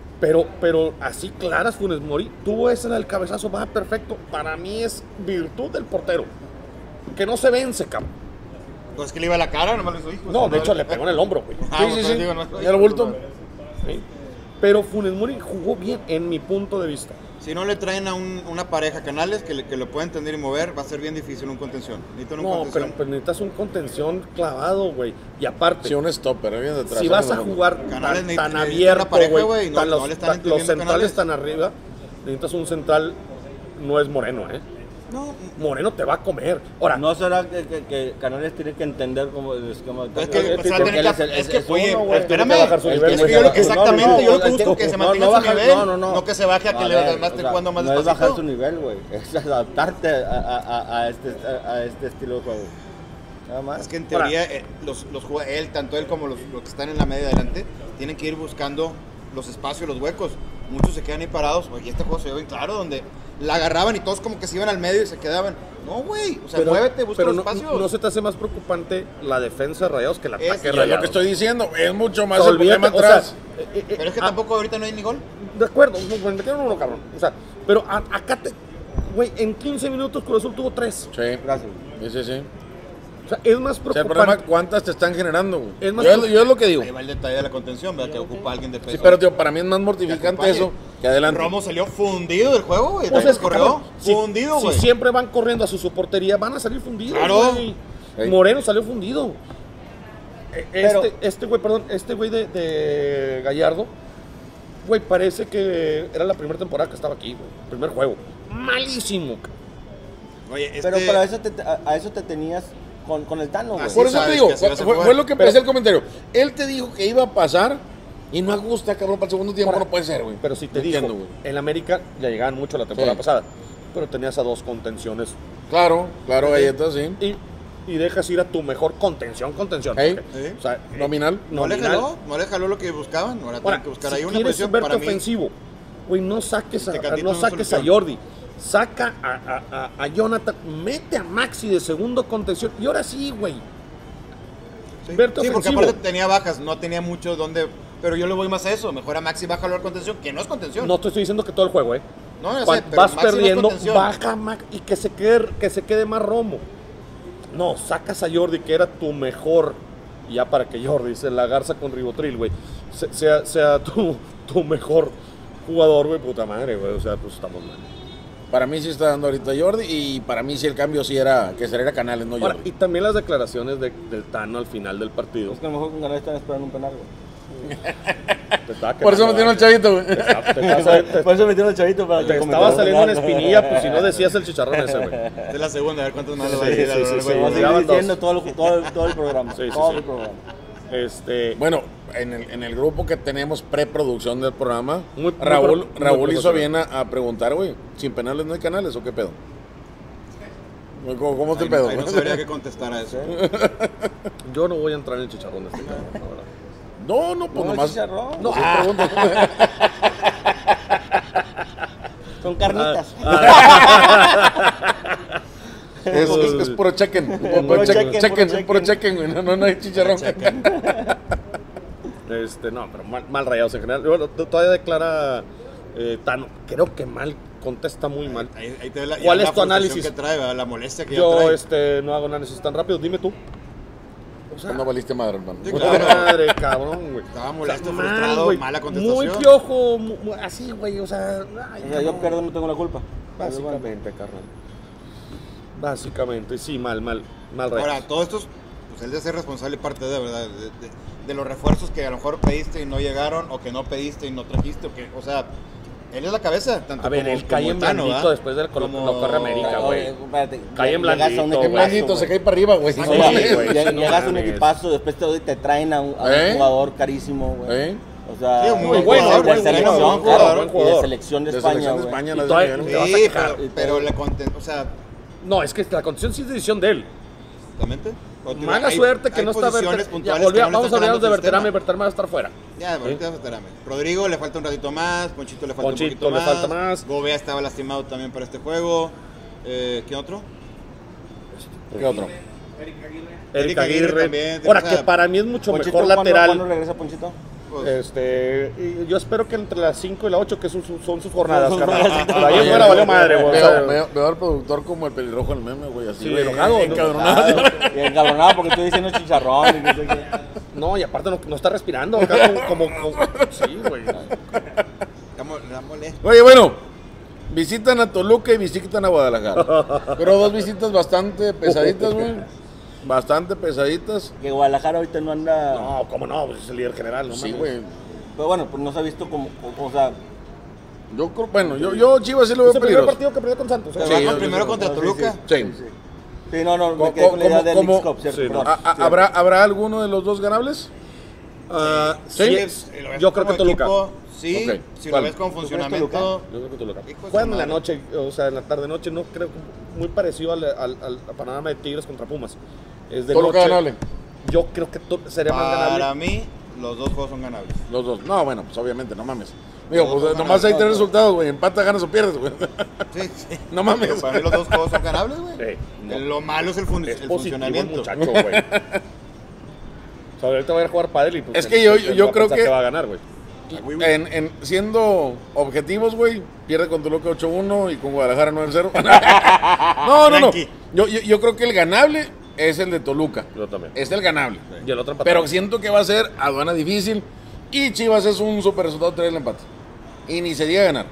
Pero así claras Funes Mori tuvo ese en el cabezazo, va perfecto. Para mí es virtud del portero. Que no se vence, cabrón. Pues que le iba a la cara, nomás le hizo hijo. No, de hecho le pegó en el hombro, güey. Ah, Sí, pues, sí, sí. digo, no, Ya lo bulto. Sí. Pero Funes Mori jugó bien en mi punto de vista. Si no le traen a una pareja Canales que lo pueda entender y mover, va a ser bien difícil un contención. Necesitan un No, contención. pero necesitas un contención clavado, güey. Y aparte, Sí, un stopper, bien detrás. si vas a jugar Canales tan necesita una abierto, pareja, güey, güey, no- tan no los, le están los entendiendo centrales Canales. tan arriba, necesitas un central, no es Moreno, ¿eh? No, Moreno te va a comer. Ahora, ¿No será que Canales tiene que entender cómo el esquema de Es que, pues, Porque va a tener él que- es es que, oye, uno, güey. espérame. Tiene que bajar su Es nivel, que güey. yo lo que exactamente, No, yo lo que no, busco no, que se no, mantenga no su bajar- nivel, no. no que se baje a que A le ver, además esté o sea, jugando más no es bajar su despacito. nivel, güey. Es adaptarte a este estilo de juego. Nada más. Es que en teoría él, tanto él como los que están en la media adelante, tienen que ir buscando los espacios, los huecos. Muchos se quedan ahí parados. Y este juego se ve bien claro, donde la agarraban y todos como que se iban al medio y se quedaban. No, güey. O sea, muévete, busca pero los no, espacios. no se te hace más preocupante la defensa de Rayados que el ataque de Es Es Rayados. lo que estoy diciendo, es mucho más O sea, el problema olvídate, o sea, atrás. Pero es que tampoco ahorita no hay ni gol. De acuerdo, me metieron uno, cabrón. O sea, pero acá güey, en 15 minutos Cruz Azul tuvo 3. Sí, Gracias. sí. O sea, es más O sea, el problema preocupante. es cuántas te están generando, güey. Es más Yo es lo que digo. Ahí va el detalle de la contención, ¿verdad? Que ocupa a alguien de peso. Sí, pero tío, para mí es más Que mortificante acompañe. eso que adelante. Romo salió fundido del juego, güey. Pues También es que, corrió cabrón, fundido, güey. Si siempre van corriendo a su portería, van a salir fundidos. Claro. Güey. Ey. Moreno salió fundido. Pero- Este güey de Gallardo, güey, parece que era la primera temporada que estaba aquí, güey. Primer juego. Malísimo. Oye, Pero para eso a eso te tenías con el Tano, güey. Así Por eso te sabes digo, que así vas a fue jugar. lo que empecé el comentario. Él te dijo que iba a pasar y no ajusta, cabrón, para el segundo tiempo. No puede ser, güey. Pero si te No digo, entiendo, güey. en América ya llegaban mucho la temporada Sí. pasada. Pero tenías a 2 contenciones. Claro, ahí está, sí. Y dejas ir a tu mejor contención. Ey. porque, Sí. o sea, Nominal. no le jaló lo que buscaban. Ahora Ahora, tienen que buscar si ahí una quieres posición verte para mí. ofensivo, güey, no saques a Tecatito no no saques a soluciona. Jordi. Saca a Jonathan, mete a Maxi de segundo contención. Y ahora sí, güey. Sí, Verte sí, porque ofensivo. aparte tenía bajas, no tenía mucho donde. Pero yo le voy más a eso. Mejor a Maxi baja la contención, que no es contención. No te estoy diciendo que todo el juego, No, yo sé, Cuando pero vas Maxi no es perdiendo, contención. baja Max y que se quede más Romo. No, sacas a Jordi, que era tu mejor. Y ya para que Jordi se la garza con Ribotril, güey. Sea tu mejor jugador, güey, puta madre, güey. O sea, pues estamos mal. Para mí sí está dando ahorita Jordi y para mí sí el cambio sí era que saliera Canales, no Ahora, Jordi. y también las declaraciones del Tano al final del partido. Es que a lo mejor con ganas están esperando un penal, güey. Te estaba Por eso quemando, metieron al chavito, güey. Por eso metieron al chavito para te que estaba saliendo una espinilla, pues si no decías el chicharrón ese, güey. Esta es la segunda, a ver cuántos más le va a Sí, decir. sí, sí, a lo largo sí, del Vamos a sí. juego. seguir diciendo todo el programa. Sí, sí, todo sí. el programa. Este, Bueno, en el grupo que tenemos preproducción del programa, Muy Raúl hizo profesional. bien a preguntar, güey, ¿sin penales no hay canales o qué pedo? ¿Cómo está el pedo? Ahí no sabría qué contestar a eso. Yo no voy a entrar en el chicharrón de este cabrón, la verdad. No, pues No, nomás. chicharrón. No, Son carnitas. Es puro chequen. Puro chequen, Puro chequen, güey. No hay chicharrón. No, pero mal Rayados en general. Bueno, todavía declara Tano. Creo que mal, contesta muy mal. Ahí te ve ¿Cuál ya es la tu frustración análisis? que trae, ¿verdad? La molestia que ya Yo trae. no hago análisis tan rápido. Dime tú. O sea, No valiste madre, hermano. Sí, puta claro. madre, cabrón, güey. Estaba molesto, mal, frustrado, güey. mala contestación. Muy piojo, así, güey. O sea, ay, O sea, yo pierdo, no tengo la culpa. básicamente, carnal. Básicamente, sí, mal Rayados. Ahora, todo esto, pues él debe ser responsable parte de, ¿verdad? De los refuerzos que a lo mejor pediste y no llegaron, o que no pediste y no trajiste, o sea, él es la cabeza, tanto A ver, como, él cae como en Tano, blandito ¿verdad? después del Como- lo corre América, güey. Espérate, Cae en llegas a un blandito, equipazo, güey. Blandito, se güey. cae para arriba, güey. Sí, No güey, mames. güey. Llegas no a un mames. equipazo, después te traen a un jugador carísimo, güey. ¿Eh? O sea, Sí, un muy buen jugador, de buen selección, jugador, claro, buen y jugador. de selección de De España, selección de güey. España, Y la todavía- de te vas a Sí, quejar. pero le content, o sea, No, es que la condición sí es decisión de él. exactamente. Mala suerte que no está posiciones Berterame. puntuales que no le Vamos a están olvidarnos de dando Berterame. sistema. Berterame va a estar fuera. Ya, ahorita vas a Berterame. Rodrigo le falta un ratito más, Ponchito le falta Ponchito un le poquito falta más. Gobea estaba lastimado también para este juego. ¿Qué otro? ¿Qué otro? Eric Aguirre Aguirre. también, Ahora o sea, que para mí es mucho Ponchito, mejor ¿cuándo lateral. regresa Ponchito? Pues, Y yo espero que entre las 5 y las 8, que son sus jornadas, Son carnal. jornadas. Pero ahí afuera valió madre, güey. O sea, Veo al productor como el pelirrojo del meme, güey. Así, Sí, güey, enojado, ¿no? encabronado. Y encabronado porque estoy diciendo chicharrón y no sé qué. no, y aparte no está respirando. Acá sí, güey. la molestia. Oye, bueno, visitan a Toluca y visitan a Guadalajara. Pero dos visitas bastante pesaditas, güey. Bastante pesaditas. Que Guadalajara ahorita no anda. No, ¿cómo no? Pues es el líder general, no Sí, mames. güey. Pero bueno, pues no se ha visto o sea, Yo creo, bueno, yo Chivas sí lo veo Es el primer peligroso. partido que perdió con Santos. Se ¿eh? va Sí, con yo- primero contra sí, Toluca. Sí. sí, no, me quedé con la idea del ¿Cómo? Leagues Cup, ¿cierto? Sí, Perdón. no. ¿Habrá alguno de los dos ganables? Sí, Si lo ves yo creo que como Toluca. equipo, sí, Ok. si ¿Cuál? lo ves con crees funcionamiento. Toluca? Yo creo que Toluca. Hijo de su Juegan en la madre. noche, o sea, en la tarde-noche, no creo, muy parecido al panorama de Tigres contra Pumas. Es de Toluca noche. ganable. Yo creo que sería más Para ganable. mí, los dos juegos son ganables. Los dos. No, bueno, pues obviamente, no mames. Digo, Los pues dos nomás hay ganables. tres resultados, güey. Empata, ganas o pierdes, güey. Sí, sí. No mames. Pero para mí los dos juegos son ganables, güey. Sí, no. Lo malo es el Es positivo el funcionamiento. muchacho, güey. O sea, ahorita va a ir a jugar pádel y pues, Es que yo va a creo pensar que- va a ganar, güey. Siendo objetivos, güey, pierde con Toluca 8-1 y con Guadalajara 9-0. No. Tranqui. Yo creo que el ganable es el de Toluca. Yo también. Es el ganable. Y el otro empatado. Pero siento que va a ser aduana difícil. Y Chivas es un super resultado traer el empate. Y ni se diga ganar.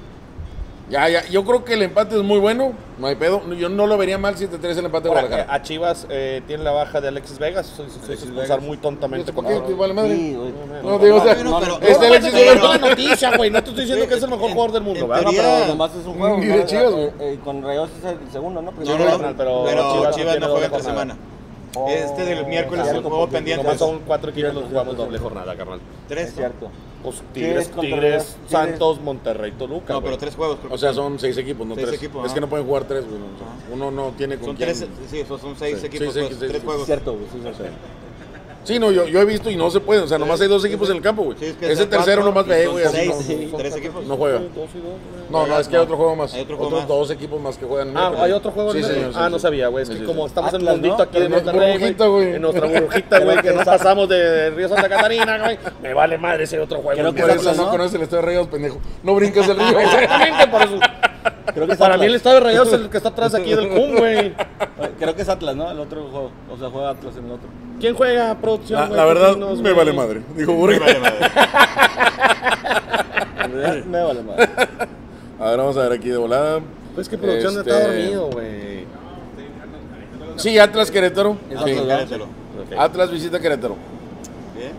Ya. Yo creo que el empate es muy bueno. No hay pedo. Yo no lo vería mal 7-3 el empate de Ahora, Guadalajara. a Chivas tiene la baja de Alexis Vega. Se hizo expulsar muy tontamente ¿Por con qué? ¿Te vale madre? Sí, güey. No, digo, o sea, no, pero- este no, Alexis pero- Vega- No, la noticia, güey. No te estoy diciendo que es el mejor jugador del mundo, en ¿verdad? No, teoría- pero nomás es un juego. Ni de Chivas, güey. Con Rayados es el segundo, ¿no? No, Primero no, carnal, pero pero Chivas Chivas, no no juega tiene entre doble semana. Este del miércoles es el cierto, juego porque pendiente. Nomás son 4 equipos los jugamos doble jornada, carnal. Tres, Es ¿no? cierto. Pues Tigres Tigres, contra Tigres, Tigres. Santos, Monterrey, Toluca. No, güey. pero 3 juegos. creo O que sea, son 6 equipos, no 6 3. equipos, Es ajá. que no pueden jugar 3, güey. Uno no tiene con Son quién. 3, sí, esos son 6 Sí, equipos, sí, pues, sí, 3 sí, Es juegos. cierto, güey. Sí, sí. Sí, no, yo he visto y no se puede. O sea, nomás hay 2 equipos en el campo, güey. Sí, es que Ese son tercero 4, nomás y ve, son güey. Así 6, no, sí, 3 equipos. no juega. 2 y 2, No, es que hay otro juego más. Hay otro juego Otros más. 2 equipos más que juegan. Ah, hay otro juego Sí, en señor, sí, Ah, sí. no sabía, güey. Es Sí, que sí, como sí. estamos en el Atlas, mundito ¿no? aquí de En nuestra Monterrey, burbujita, güey. en nuestra burbujita, güey, que no pasamos de Río Santa Catarina, güey. Me vale madre ese otro juego. Creo que Por es eso Atlas, no ¿no? conoces el estadio de Rayados, pendejo. No brincas el río. Exactamente, por eso. Creo que es Para mí el Atlas. estadio de Rayados es el que está atrás aquí del CUM, güey. Creo que es Atlas, ¿no? El otro juego. O sea, juega Atlas en el otro. ¿Quién juega producción? La güey? verdad, Dinos, me güey. vale madre. Dijo Burger. Vale, madre. Me vale madre. A ver, vamos a ver aquí de volada. Pues que producción Este, está dormido, güey. Sí, Atlas Querétaro. Es Sí. Atlas, ¿verdad? Quédatelo. Ok. Atlas visita Querétaro. Bien.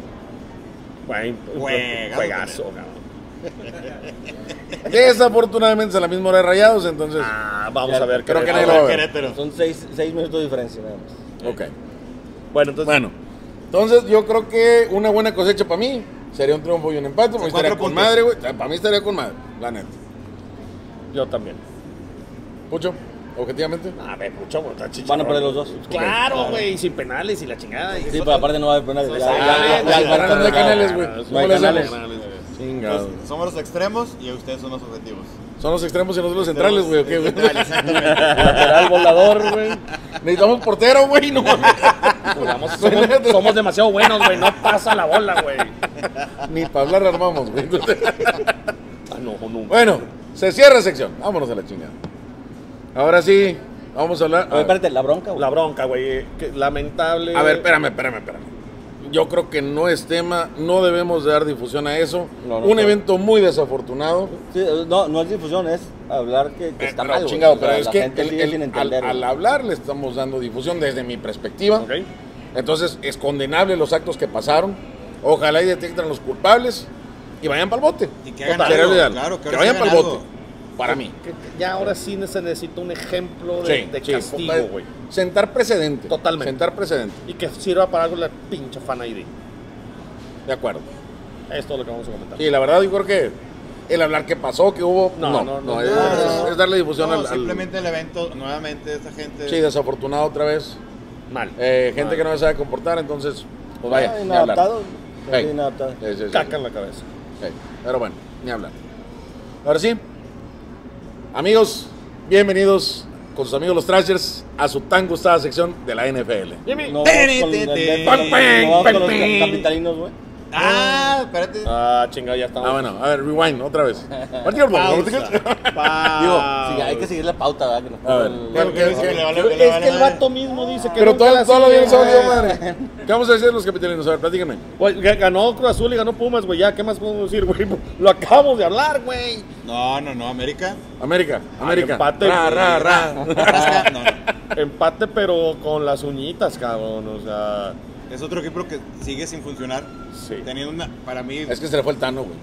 Juegazo, cabrón. Desafortunadamente es a la misma hora de Rayados, entonces. Vamos a ver. Creo que Querétaro. nadie lo va a ver. Querétaro. Son 6 minutos de diferencia, nada más. Ok. Bueno, entonces. Bueno, Entonces, yo creo que una buena cosecha para mí sería un triunfo y un empate. Para mí estaría con madre, güey. Para mí estaría con madre, la neta. Yo también. Pucho, objetivamente. A ver, mucho, está chicharrón. Van a perder los dos. Claro, güey, sin penales y la chingada. Sí, pero aparte no va a haber penales. No hay canales, güey. No hay canales. Chingado. Somos los extremos y ustedes son los objetivos. Son los extremos y nosotros los centrales, güey, ¿o qué, güey? Lateral, volador, güey. Necesitamos portero, güey, no mames. Somos demasiado buenos, güey. No pasa la bola, güey. Ni para hablar armamos, güey. No, nunca. Bueno, se cierra sección. Vámonos a la chingada. Ahora sí, vamos a hablar. Oye, espérate, la bronca, güey. La bronca, güey. Lamentable. A ver, espérame. Yo creo que no es tema, no debemos dar difusión a eso. No, Un evento muy desafortunado. Sí, no es difusión, es hablar que está Pero, mal, güey. chingado, O sea, pero es la que gente sigue sin entender, al güey. hablar le estamos dando difusión desde mi perspectiva. Ok. Entonces, es condenable los actos que pasaron. Ojalá y detecten los culpables y vayan para el bote. Y que hagan Sería algo, lo ideal. claro, que que ahora vayan sí para hagan el bote. algo. Para mí. Que ya ahora sí se necesita un ejemplo de castigo, güey. Sentar precedente. Totalmente. Sentar precedente. Y que sirva para algo la pinche Fan ID. De acuerdo. Es todo lo que vamos a comentar. Sí, la verdad yo creo que el hablar qué pasó, qué hubo, No, es darle difusión al... Simplemente el evento, nuevamente, esta gente. Sí, desafortunado otra vez. Mal. Gente que no se sabe comportar, entonces, pues vaya, ni hablar. Inadaptado. Hey. Inadaptado. Sí. Caca en la cabeza. Sí, pero bueno, ni hablar. Ahora sí, amigos, bienvenidos con sus amigos los Trashers a su tan gustada sección de la NFL. No vamos con los capitalinos, güey. Ah, espérate. Ah, chingado, ya estamos. Ah, bueno, a ver, rewind, otra vez. Partido el bolo, Pausa. Digo, sí, hay que seguir la pauta, ¿verdad? Que nos A ver, el- bueno, Que le vale- que le Es vale que el madre. vato mismo dice que pero nunca todo la lo sigue, bien se valió, güey. madre. ¿Qué vamos a decir los capitalinos? A ver, platíquenme. Güey, ganó Cruz Azul y ganó Pumas, güey. Ya, ¿qué más podemos decir, güey? Lo acabamos de hablar, güey. No, América. América. empate, Ra. Rasca, no. Empate, pero con las uñitas, cabrón. O sea, Es otro equipo que sigue sin funcionar. sí. Teniendo una, para mí, Es que se le fue el Tano, güey.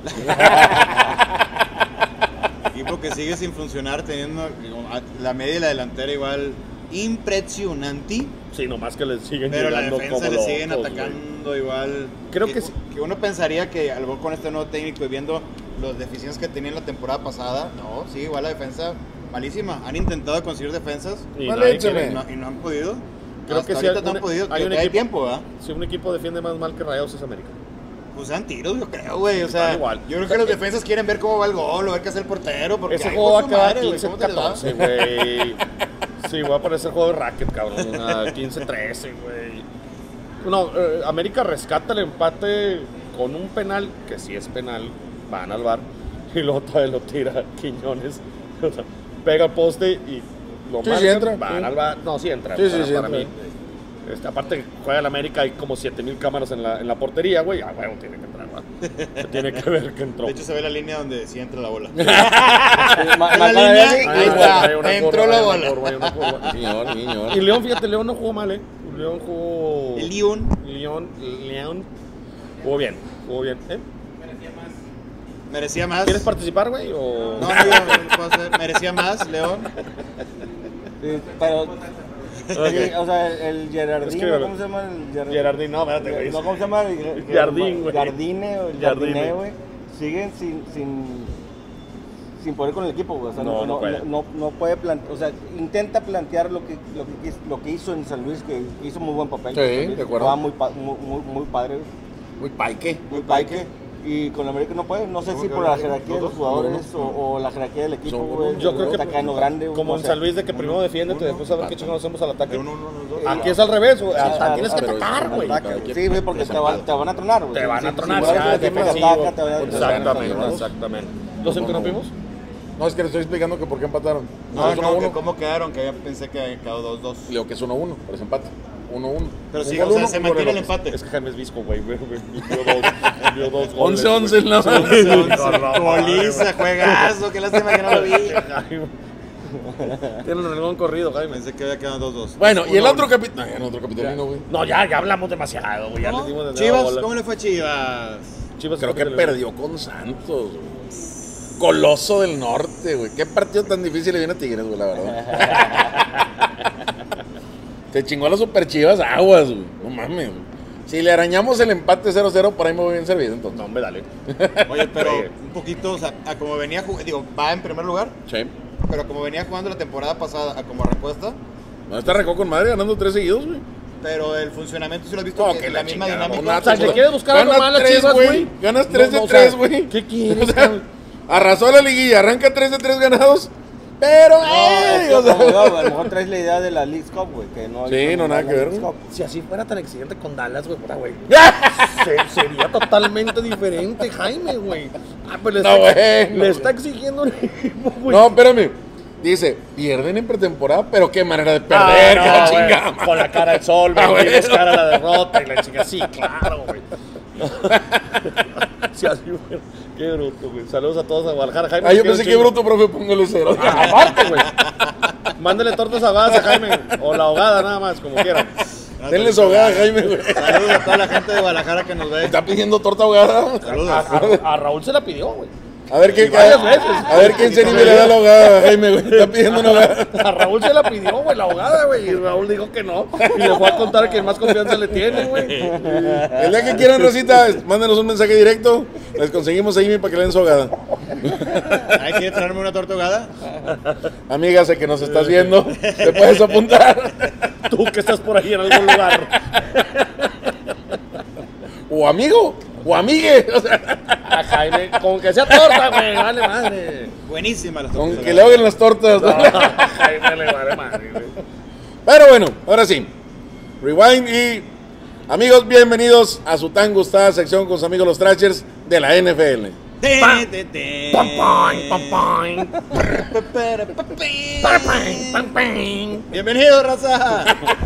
equipo que sigue sin funcionar, teniendo la media y la delantera igual impresionante. Sí, nomás que le siguen Pero la llegando defensa como le siguen locos, güey. atacando igual. Creo que sí. Que uno pensaría que a lo mejor con este nuevo técnico y viendo las deficiencias que tenía en la temporada pasada, no, sí, igual la defensa malísima. Han intentado conseguir defensas Y Vale, nadie échame. quiere. y no han podido. Creo Hasta que sí ahorita hay no han un- podido. hay Creo un que hay equipo- tiempo, ¿verdad? Si un equipo defiende más mal que Rayados es América. Pues sean tiros, yo creo, güey. O sea, Igual. yo creo que los defensas quieren ver cómo va el gol o ver qué hace el portero. Porque Ese ay, juego va a con su quedar madre, güey, ¿cómo te les va? 15-14, güey. Sí, va a parecer juego de racket, cabrón. O sea, 15-13, güey. No, América rescata el empate con un penal, que sí es penal, van al bar, y luego todavía lo tira Quiñones. O sea, pega al poste y lo Sí, marcan, sí entra. van al bar. No, sí entra. Sí, para, sí para entra. mí. Aparte que juega el América, hay como 7,000 cámaras en la portería, güey. Ah, güey, tiene que entrar, güey. Se tiene que ver que entró. De hecho, se ve la línea donde sí entra la bola. Ma- En la marca línea, de- ahí está, hay una entró curva, la hay una bola. curva, hay una curva. Señor. Y León, fíjate, León no jugó mal, ¿eh? León jugó... El Lyon León jugó bien, ¿eh? merecía más. ¿Quieres participar, güey? O... No, no puedo hacer. Merecía más, León. Sí, pero, sí, o sea, el Gerardín, Escríbelo. ¿cómo se llama el Gerardín? Gerardín, no, espérate, güey. No, ¿cómo se llama? Jardín, güey. Jardine o el Jardine. Jardiné, güey. Siguen sin poder con el equipo, güey. O sea, No puede. no puede plantear, o sea, intenta plantear lo que hizo en San Luis, que hizo muy buen papel. Sí, en San Luis. de acuerdo. Jugaba muy padre, güey. Muy paique. Muy paique. Y con América no puede, no sé si por la jerarquía de los jugadores o la jerarquía del equipo, güey. Yo creo que está cayendo grande, güey, como no en sé. San Luis, de que primero defiéndete, después a ver qué chingados hacemos al ataque. Pero uno, dos. Aquí es al revés, güey. Ah, Tienes que pero atacar, es- güey. ataque. Sí, güey, porque te van a tronar, güey. Te van a Si- tronar, si ya, juegas el equipo que defensivo. ataca, te van a- Exactamente, exactamente. ¿Los interrumpimos? No, es que le estoy explicando que por qué empataron. No, es no, 1-1. que cómo quedaron, que ya pensé que había quedado 2-2. Leo que es 1-1, pero es empate. 1-1. Pero Un sí, gol o sea, uno, se un gol mantiene el otro. empate. Es que Jaime es visco, güey. Vio dos goles. 11-11 en la madre. Goliza, juegazo, qué lástima que no lo vi. Tiene un reloj corrido, Jaime. Pensé que había quedado 2-2. Bueno, y el otro capitán. No, ya no, otro capitalino, güey. No, ya hablamos demasiado, güey. Ya les dimos desde la Chivas, bola. ¿cómo le fue a Chivas? Chivas Creo que le- perdió con Santos, güey. Coloso del Norte, güey. Qué partido tan difícil le viene a Tigres, güey, la verdad. Se chingó a las super Chivas aguas, güey. No mames, güey. Si le arañamos el empate 0-0, por ahí me voy bien servido, entonces. No, hombre, dale. Oye, pero un poquito, o sea, a como venía jugando, digo, va en primer lugar, Sí. pero como venía jugando la temporada pasada, a como arrancó esta, No, está arrancó con madre ganando 3 seguidos, güey. pero el funcionamiento, si lo has visto, No, que que es la la misma chingada, dinámica. O sea, le quieres buscar algo Ganas mal a tres, Chivas, güey. güey. Ganas 3 de o sea, 3, güey. ¿Qué quieres, O sea, cabrón? arrasó la liguilla, arranca 3 de 3 ganados. Pero, Es que o sea, como yo, a lo mejor traes la idea de la League Cup, güey, que no. Sí, no, nada que ver. Leagues Cup. Si así fuera tan exigente con Dallas, güey, puta, güey. Sería totalmente diferente, Jaime, güey. Ah, pues le No, está, bueno. le está exigiendo un equipo, güey. no, espérame. Dice, pierden en pretemporada, pero qué manera de perder, Ah, que no, la güey. chingada. Con la cara al sol, Ah, güey. güey. Tienes cara a la derrota y la chica, sí, claro, güey. Si así fuera. Qué bruto, güey. Saludos a todos a Guadalajara, Jaime. Ah, yo te quiero pensé un que chingo. bruto, profe, póngale 0. Ah, aparte, güey. Mándale tortas ahogadas a Jaime. O la ahogada, nada más, como quieran. Denle su ahogada, Jaime, güey. Saludos a toda la gente de Guadalajara que nos ve. Está pidiendo torta ahogada. Saludos. A Raúl se la pidió, güey. A ver quién varias veces. A ver quién se anime y le da la ahogada, Jaime, güey. Está pidiendo una ahogada. A Raúl se la pidió, güey, la ahogada, güey. Y Raúl dijo que no. Y le fue a contar a quien más confianza le tiene, güey. El día que quieran, Rosita, mándenos un mensaje directo. Les conseguimos ahí para que le den su ahogada. ¿Hay que traerme una torta ahogada? Amiga, sé que nos estás viendo. Te puedes apuntar. Tú que estás por ahí en algún lugar. O amigo, o amigue. O sea, A Jaime, con que sea torta, güey, vale madre. Buenísima las tortas con que le ahogadas. ahoguen las tortas. No, a Jaime le vale madre, güey. Pero bueno, ahora sí. Rewind y amigos, bienvenidos a su tan gustada sección con sus amigos los Trashers de la NFL. Pam, pam, pam, pam, pam. Bienvenido, raza.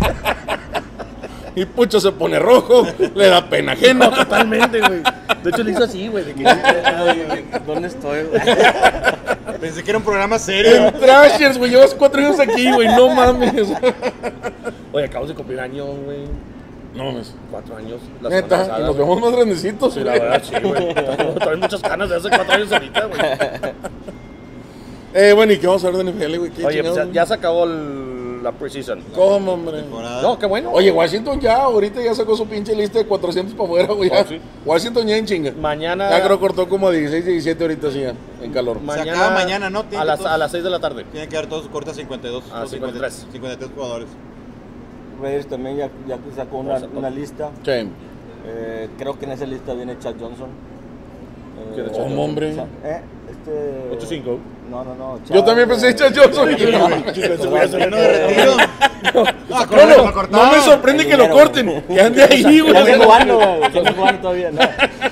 Y Pucho se pone rojo, le da pena ajena. Totalmente, güey. De hecho, le hizo así, güey. de que- ¿Dónde estoy, güey? Pensé que era un programa serio. En Trashers, güey, llevas 4 años aquí, güey, no mames. Oye, acabamos de cumplir años, güey. No mames. 4 años. La semana Neta, pasada, y nos güey. vemos más grandecitos. Sí, la verdad, sí, güey. Traen muchas canas de hace 4 años ahorita, güey. Bueno, ¿y qué vamos a ver de NFL, güey? ¿Qué Oye, chingados, pues güey? ya se acabó la preseason. ¿Cómo, hombre? No, qué bueno. Oye, Washington ya, ahorita ya sacó su pinche lista de 400 para afuera, güey. ya. Oh, sí. Washington ya en chinga. Mañana. Ya creo cortó como a 16, 17 ahorita sí, ya, en calor. acaba mañana, ¿no? Tiene A que las 6 de la tarde. Tienen que dar todos sus cortes a 52. Ah, o 53. 53 jugadores. Raiders también ya sacó una lista. Sí. Creo que en esa lista viene Chad Johnson. ¿Quién es Chad ¿Cómo, hombre? 8-5. No. Yo también pensé, Johnson. Lleno de retiro. No me sorprende que lo corten. Que ande ahí, güey. Ya estoy jugando, güey. Estoy jugando todavía, ¿no?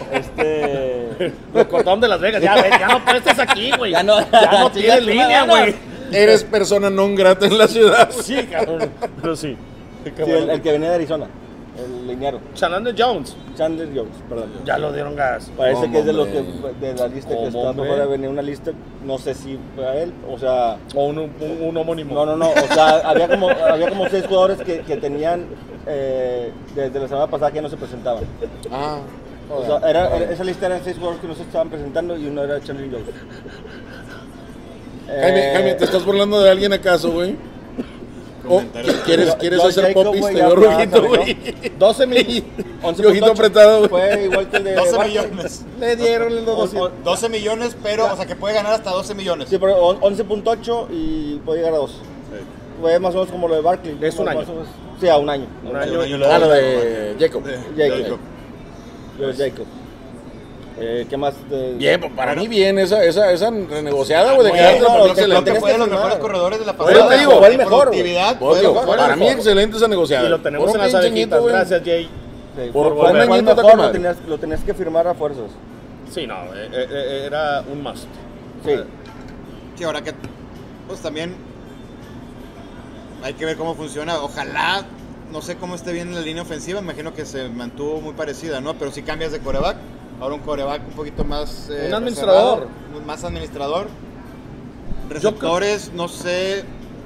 Lo cortaron de Las Vegas. Ya, ven, ya no prestes aquí, güey. Ya no- tienes línea, güey. Eres persona non grata en la ciudad. Sí, cabrón. Pero sí. Qué Sí, bueno. el que venía de Arizona. El linearo. Chandler Jones. Chandler Jones, perdón. Ya lo dieron gas. Parece ¿Cómo, que es de los que hombre? de la lista que ¿Cómo, está hombre? por fuera venía una lista, no sé si fue a él, o sea, O un homónimo. no, o sea, había como 6 jugadores que tenían desde la semana pasada que no se presentaban. Ah. O sea, esa lista eran 6 jugadores que no se estaban presentando y uno era Chandler Jones. Jaime, ¿te estás burlando de alguien acaso, güey? Oh, ¿Quieres Josh hacer Jacob, popis? güey, Te ya veo rojito, arregló. güey. 12 millones. 11 Y ojito apretado, güey. Fue igual que el de 12 Barkley. millones. Le dieron el 200. 12 millones, pero, o sea, que puede ganar hasta 12 millones. Sí, pero 11.8 y puede llegar a 2. Fue más o menos como lo de Barkley. Es un Más año. o menos. Sí, a un año. Un año y Ah, lo de Jacob. Jacob. Lo de Jacob. ¿Qué más? Bien, pues, para mí bien esa renegociada, güey, de Bueno, quedarte la no, partida lo que- Creo excelente. que fue de los que mejores firmar. corredores de la Pues yo pasada. te digo, fue el mejor, güey. Productividad, Pues, fue de digo, los mejores. para mí excelente esa negociada. Y lo tenemos Puro en las pinche abejitas. ñito, güey. Gracias, Jay. Sí, Por fue un el añito mejor, toca madre. lo tenías que firmar a fuerzas. Sí, no, era un must. Sí. Sí, ahora que, pues también hay que ver cómo funciona. Ojalá, no sé cómo esté bien la línea ofensiva, me imagino que se mantuvo muy parecida, ¿no? Pero si cambias de coreback, ahora un coreback un poquito más... Un administrador. reservado, más administrador. Receptores, no sé,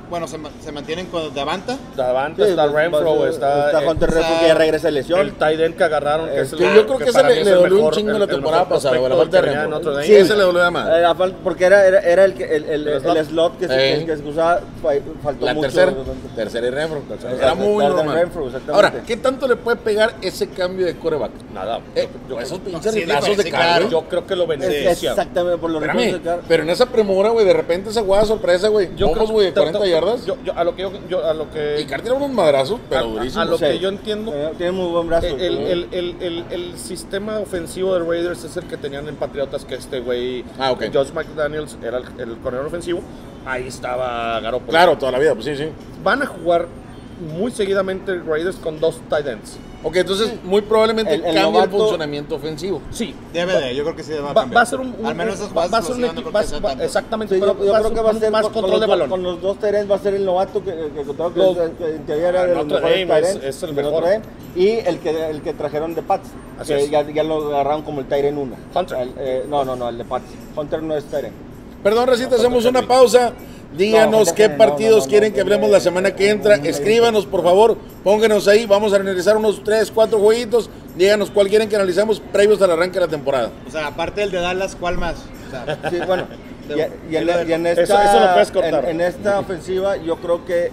bueno, se mantienen con Davanta. Davante, Sí, está pues, Renfro, está Hunter Renfro que ya regresa de lesión. el tight end que agarraron, que es el yo creo que ese para mí le es el dolió un mejor- chingo la el temporada mejor pasada, güey, la prospecto falta de que tenía en Renfro. Notre Sí, Dame. ese le dolió de más. Porque era el slot que Eh. se usaba, faltó La mucho. tercera y Renfro. Exacto. Era muy Darden normal. Renfro, exactamente. Ahora, ¿qué tanto le puede pegar ese cambio de coreback? Nada. Esos pinches sí, retrasos de sí, cara, claro. güey. Yo creo que lo beneficia. Exactamente, por los Espérame, recursos de cara. pero en esa premura, güey, de repente esa jugada sorpresa, güey. Ojos, güey, de 40 yardas. A lo que Y Carr tira unos madrazos, pero a durísimos. lo Sí. que yo entiendo, Tiene muy buen brazo. el sistema ofensivo de Raiders es el que tenían en Patriotas, que este güey, Ok. Josh McDaniels, era el corredor ofensivo. Ahí estaba Garoppolo. Claro, toda la vida, pues sí, sí. Van a jugar muy seguidamente Raiders con 2 tight ends. Ok, entonces muy probablemente El cambie el novato- funcionamiento ofensivo. Sí. Yo creo que sí va a Va cambiar. a ser un Al menos esas va jugadas a ser un explosivas no equipo, creo que sea tanto. exactamente, Sí, pero yo creo que va a ser más con control los de dos- balón. Con los dos Tyrens va a ser el novato que Los- en teoría era de los Notre mejores Dame Tyrens. es el de mejor. Notre Dame, y el que trajeron de Pats. Así Que es. ya lo agarraron como el Tyren 1. Hunter. No, el de Pats. Hunter no es Tyren. Perdón, Recita, hacemos una pausa. Díganos No, qué no, partidos no, quieren no, que no, hablemos no, la no, semana no, que entra. no, no, Escríbanos, por favor. Pónganos ahí. Vamos a analizar unos 3, 4 jueguitos. Díganos cuál quieren que analicemos previos al arranque de la temporada. O sea, aparte del de Dallas, ¿cuál más? O sea, Sí, bueno. Y en esta, Eso lo puedes cortar. en esta ofensiva, yo creo que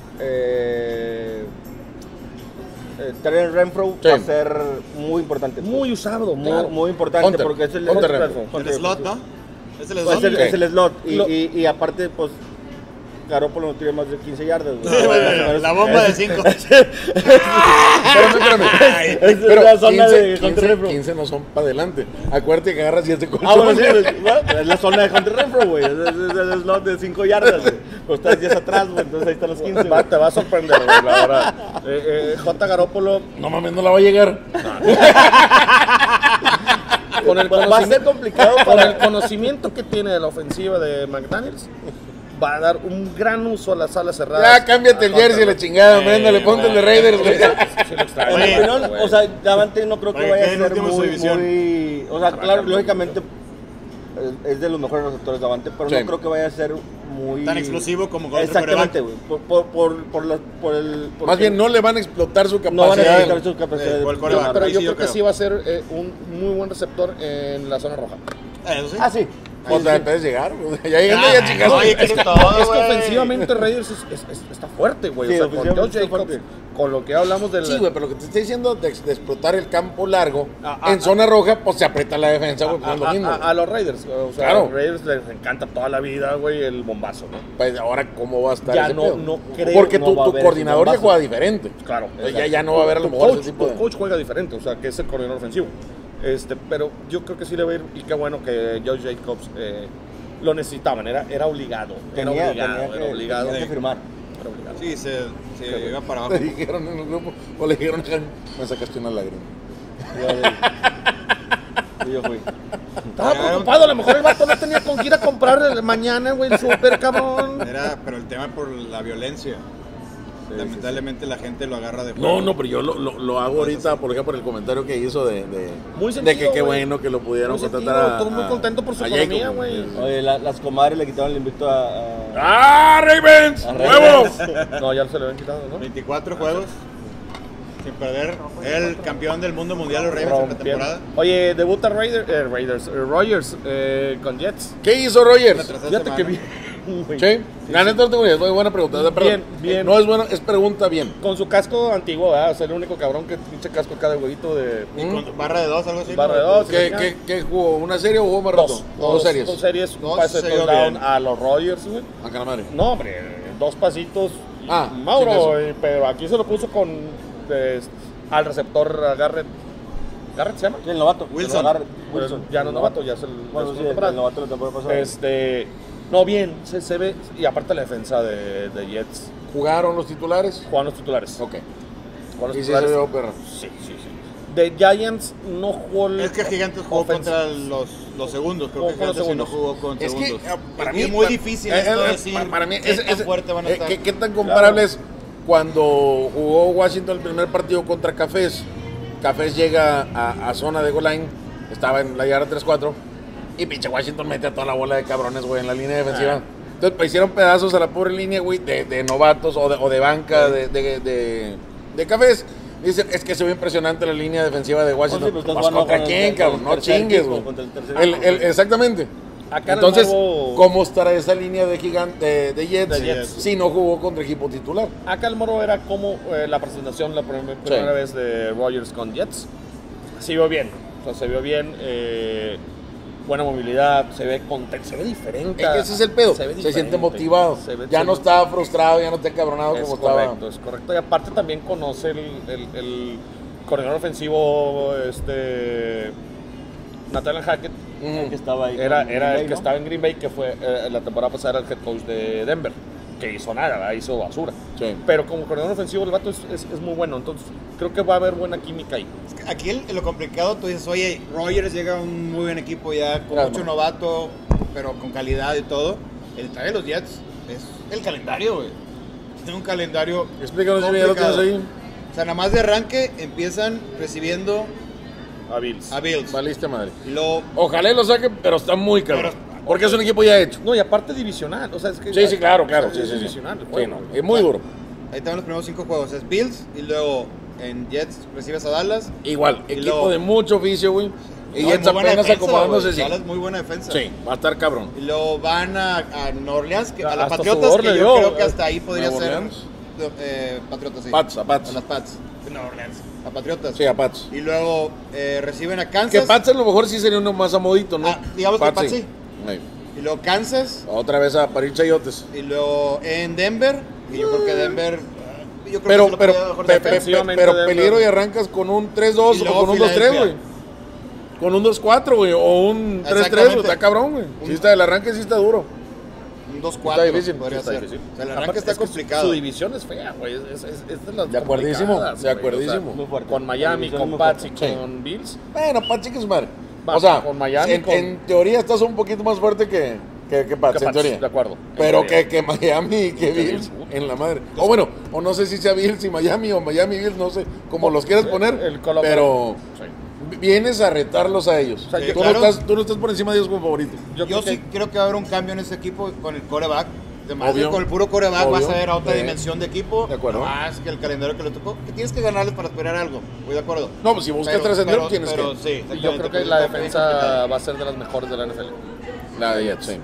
Terence Renfro Sí. va a ser muy importante. Muy usado, Muy importante Hunter. porque es el Hunter Renfro. el slot, ¿no? Es el Pues slot. es el slot. Lo- Y aparte, pues, Garoppolo no tiene más de 15 yardas. La bomba de 5. Espérame. Es Pero la zona 15, de Hunter Renfro. 15 no son para adelante. Acuérdate que agarras y este colchón. Ah, bueno, sí, es la zona de Hunter Renfro, güey. Es el slot de 5 yardas, güey. Pues estás 10 atrás, güey. Entonces ahí están los 15. güey. Te va a sorprender, güey, la verdad. J. Garoppolo, No mames, no la va a llegar. con el, Va a ser complicado con el para. conocimiento que tiene de la ofensiva de McDaniels, va a dar un gran uso a las alas cerradas. Ya, cámbiate el jersey, la chingada. Méndale, ponte el de Raiders, güey. Sí lo extraño, En mi Oye, opinión, güey. o sea, Davante no creo que Oye, vaya a ¿quién ser último en su división? muy. O sea, claro, lógicamente es de los mejores receptores Davante, pero Sí. no creo que vaya a ser muy. Tan explosivo como con otro Exactamente, quarterback. güey. Por el. Más bien, no le van a explotar su no van a capacidad. necesitar su capacidad por el de. quarterback. Pero Ahí yo sí, creo yo que creo. sí va a ser un muy buen receptor en la zona roja. Eso sí. Ah, sí. O sea, puedes llegar. güey. Ya llegando, ya chingaste. Oye, que todo, Es que güey. ofensivamente Raiders está fuerte, güey. Sí, O sea, con Josh ofensivamente está Jacobs, fuerte. con lo que hablamos del... Sí, güey, pero lo que te estoy diciendo de explotar el campo largo Ah, en zona roja, pues se aprieta la defensa, güey, pues es lo mismo. a los Raiders. O sea, Claro. a los Raiders les encanta toda la vida, güey, el bombazo, ¿no? Pues ahora, ¿cómo va a estar Ya ese no- pedo? no creo, Porque no tu, va a tu haber coordinador ya ese juega diferente. Claro. Ya no va a haber a lo Tu mejor coach, ese tipo de... tu coach juega diferente, o sea, que es el coordinador ofensivo. Pero yo creo que sí le va a ir, y qué bueno que Josh Jacobs lo necesitaban, era obligado. Era Tenía obligado. que firmar. Era obligado. Sí, se iba para Le abajo. dijeron en el grupo, o le dijeron, me sacaste una lágrima. Yo fui. Estaba preocupado, a lo mejor el vato no tenía con qué ir a comprar mañana, güey, el súper, cabrón. Pero el tema por la violencia. Lamentablemente la gente lo agarra de No, juego. no, pero yo lo hago ahorita, por ejemplo, por el comentario que hizo Muy de sentido, que qué güey. bueno que lo pudieron Muy sentido, contratar a... todo muy contento por su a economía, Jacob. güey. Oye, las comadres le quitaron el invicto a. ¡Ah, Ravens! A ¡Huevos! No, ya se lo habían quitado, ¿no? 24 juegos sin perder. El campeón del mundo mundial, los Ravens, en la Rompiendo. temporada. Oye, debuta Rogers con Jets. ¿Qué hizo Rogers? La tercera Fíjate que semana. bien, güey. Sí, la neta no tengo ni idea, es muy buena pregunta. Perdón. Bien. No es buena, es pregunta bien. Con su casco antiguo, ¿verdad? O sea, el único cabrón que pinche casco acá de huevito de... Y con barra de 2, algo así. Barra de ¿no? dos. ¿Qué jugó? ¿Una serie o jugó más rato? Dos series. Dos series, un Dos pase de se dio touchdown bien. a los Rogers, güey. Acá la madre. No, hombre, dos pasitos. Ah, Mauro, sin pero aquí se lo puso con al receptor a Garrett. ¿Garrett se llama? El novato. Wilson. El novato, Wilson. Ya no es novato, ya es el... Bueno, es sí, el el temporada. novato lo temporada pasada. No, bien, se ve. Y aparte la defensa de Jets. ¿Jugaron los titulares? Juegan los titulares. Ok. Juegan los Y sí se titulares. vio perro. Sí. De Giants no jugó el... Es que Gigantes jugó offense. contra los segundos. Creo Jugó que con los Gigantes sí no segundos. jugó con Es que segundos. para Es mí que es muy difícil esto de decir para mí qué tan fuerte van a estar. ¿Qué tan comparable es cuando jugó Washington el primer partido contra Cafés? Cafés llega a zona de goal line, estaba en la yarda 3-4 y pinche Washington mete a toda la bola de cabrones, güey, en la línea defensiva. Entonces hicieron pedazos a la pobre línea, güey, de novatos o de banca, de cafés. Dicen, es que se ve impresionante la línea defensiva de Washington. Pues, Pues, ¿contra quién, cabrón? No chingues, güey. Contra el tercer equipo. Exactamente. Acá en el Entonces, Morbo- ¿cómo estará esa línea de de Jets, De Jets. si no jugó contra equipo titular? Acá el Moro era como la presentación la primera vez de Rodgers con Jets. Se vio bien, o sea, se vio bien, buena movilidad, se ve diferente. Ese es el pedo, ve se diferente, siente motivado, ya no está frustrado, ya no está encabronado como estaba. Es correcto, y aparte también conoce el coordinador ofensivo, Nathaniel Hackett, Que estaba ahí. era con el Green Bay, que ¿no? estaba en Green Bay, que fue la temporada pasada era el head coach de Denver, que hizo nada, ¿verdad? Hizo basura. Sí. Pero como coordinador ofensivo el vato es muy bueno, entonces creo que va a haber buena química ahí. Es que aquí lo complicado, tú dices, oye, Rodgers llega a un muy buen equipo ya, con Claro. mucho novato, pero con calidad y todo. El detalle de los Jets es el calendario, güey. Tiene un calendario Explícanos, Jimmy, ya lo tienes ahí. O sea, nada más de arranque empiezan recibiendo A Bills. a Bills. Valiste madre. Y luego, Ojalá y lo saquen, pero está muy cabrón. Pero- Porque es un equipo ya hecho. No, y aparte divisional, o sea, es que... Sí, sí, claro, o sea, claro. Sí, es sí, sí. divisional el Sí, juego. no, es muy duro. ahí están los primeros 5 juegos. Es Bills y luego en Jets recibes a Dallas. Igual, Y equipo luego- de mucho oficio, güey. Y No, Jets muy buena apenas defensa, acomodándose, güey. sí. Dallas muy buena defensa. Sí, va a estar cabrón. Y luego van a New Orleans, a las Hasta Patriotas, sudor que le yo dio, creo que hasta ahí podría Nueva ser. Orleans. Patriotas, sí. Pats, a A Pats. las Pats. New Orleans. A Patriotas. Sí, a Pats. Y luego reciben a Kansas. Que Pats a lo mejor sí sería uno más amodito, ¿no? Digamos que Pats sí. Sí. Y luego Kansas. Otra vez a parir chayotes. Y luego en Denver. Y yo creo que Denver. Yo creo Pero, que se lo pero, podía mejor pe- sacar. pe- defensivamente pero Denver. peligro y arrancas con un 3-2 Y o luego con un 2-3, Filadelfia. güey. Con un 2-4, güey. O un 3-3, güey. Exactamente. Está cabrón, güey. Sí está, el arranque sí está duro. Un 2-4 Está difícil, podría Está ser. difícil. O sea, el arranque Aparte, está es que complicado. Su división es fea, güey. Es de las De acuerdísimo, complicadas, de güey. acuerdísimo. Muy fuerte. Con Miami, La división con muy Pats y fuerte. con Bills. Bueno, Pats, chicas, madre. Va, O sea, con Miami, en teoría estás un poquito más fuerte que Pats, en Pats, teoría. de acuerdo. Pero En teoría. que Miami y que Bills, en la madre. O bueno, o no sé si sea Bills y Miami o Miami y Bills, no sé, como los quieras poner. el Colo- Pero Sí. vienes a retarlos a ellos. O sea, Sí, tú, claro. no estás por encima de ellos como favorito. Yo sí creo que va a haber un cambio en ese equipo con el quarterback. Además Obvio. con el puro quarterback vas Obvio. a ver a otra Sí. dimensión de equipo. De acuerdo. Más que el calendario que le tocó. Que tienes que ganarles para esperar algo. Voy de acuerdo. No, pues si buscas trascender, tienes pero que. sí, Y exactamente, yo creo que pero la está bien defensa complicado. va a ser de las mejores de la NFL. La de Jets, sí.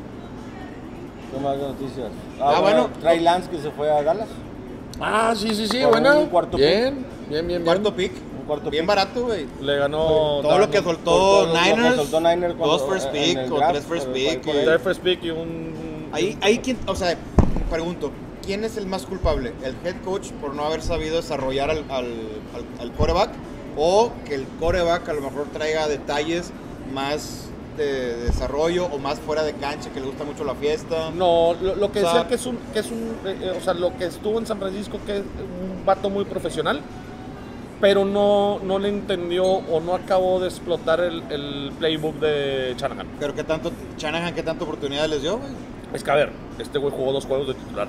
¿Qué más noticias? bueno. Trey Lance que se fue a Dallas. Ah, sí, sí, sí, Por buena. un cuarto Bien, bien, bien, Cuarto bien. pick. Un cuarto Bien pick. barato, güey. Le ganó Todo lo que soltó Lo que Niners. soltó Niners cuando- Dos first en pick el o draft, 3 first por pick. ahí. Third first pick y un... Ahí quién, o sea, pregunto, ¿quién es el más culpable? ¿El head coach por no haber sabido desarrollar al quarterback? ¿O que el quarterback a lo mejor traiga detalles más de desarrollo o más fuera de cancha, que le gusta mucho la fiesta? No, lo que O sea, decía que es un o sea, lo que estuvo en San Francisco, que es un vato muy profesional, pero no le entendió o no acabó de explotar el playbook de Shanahan. Pero qué tanto, Shanahan, qué tanta oportunidad les dio, güey. Es que a ver, este güey jugó 2 juegos de titular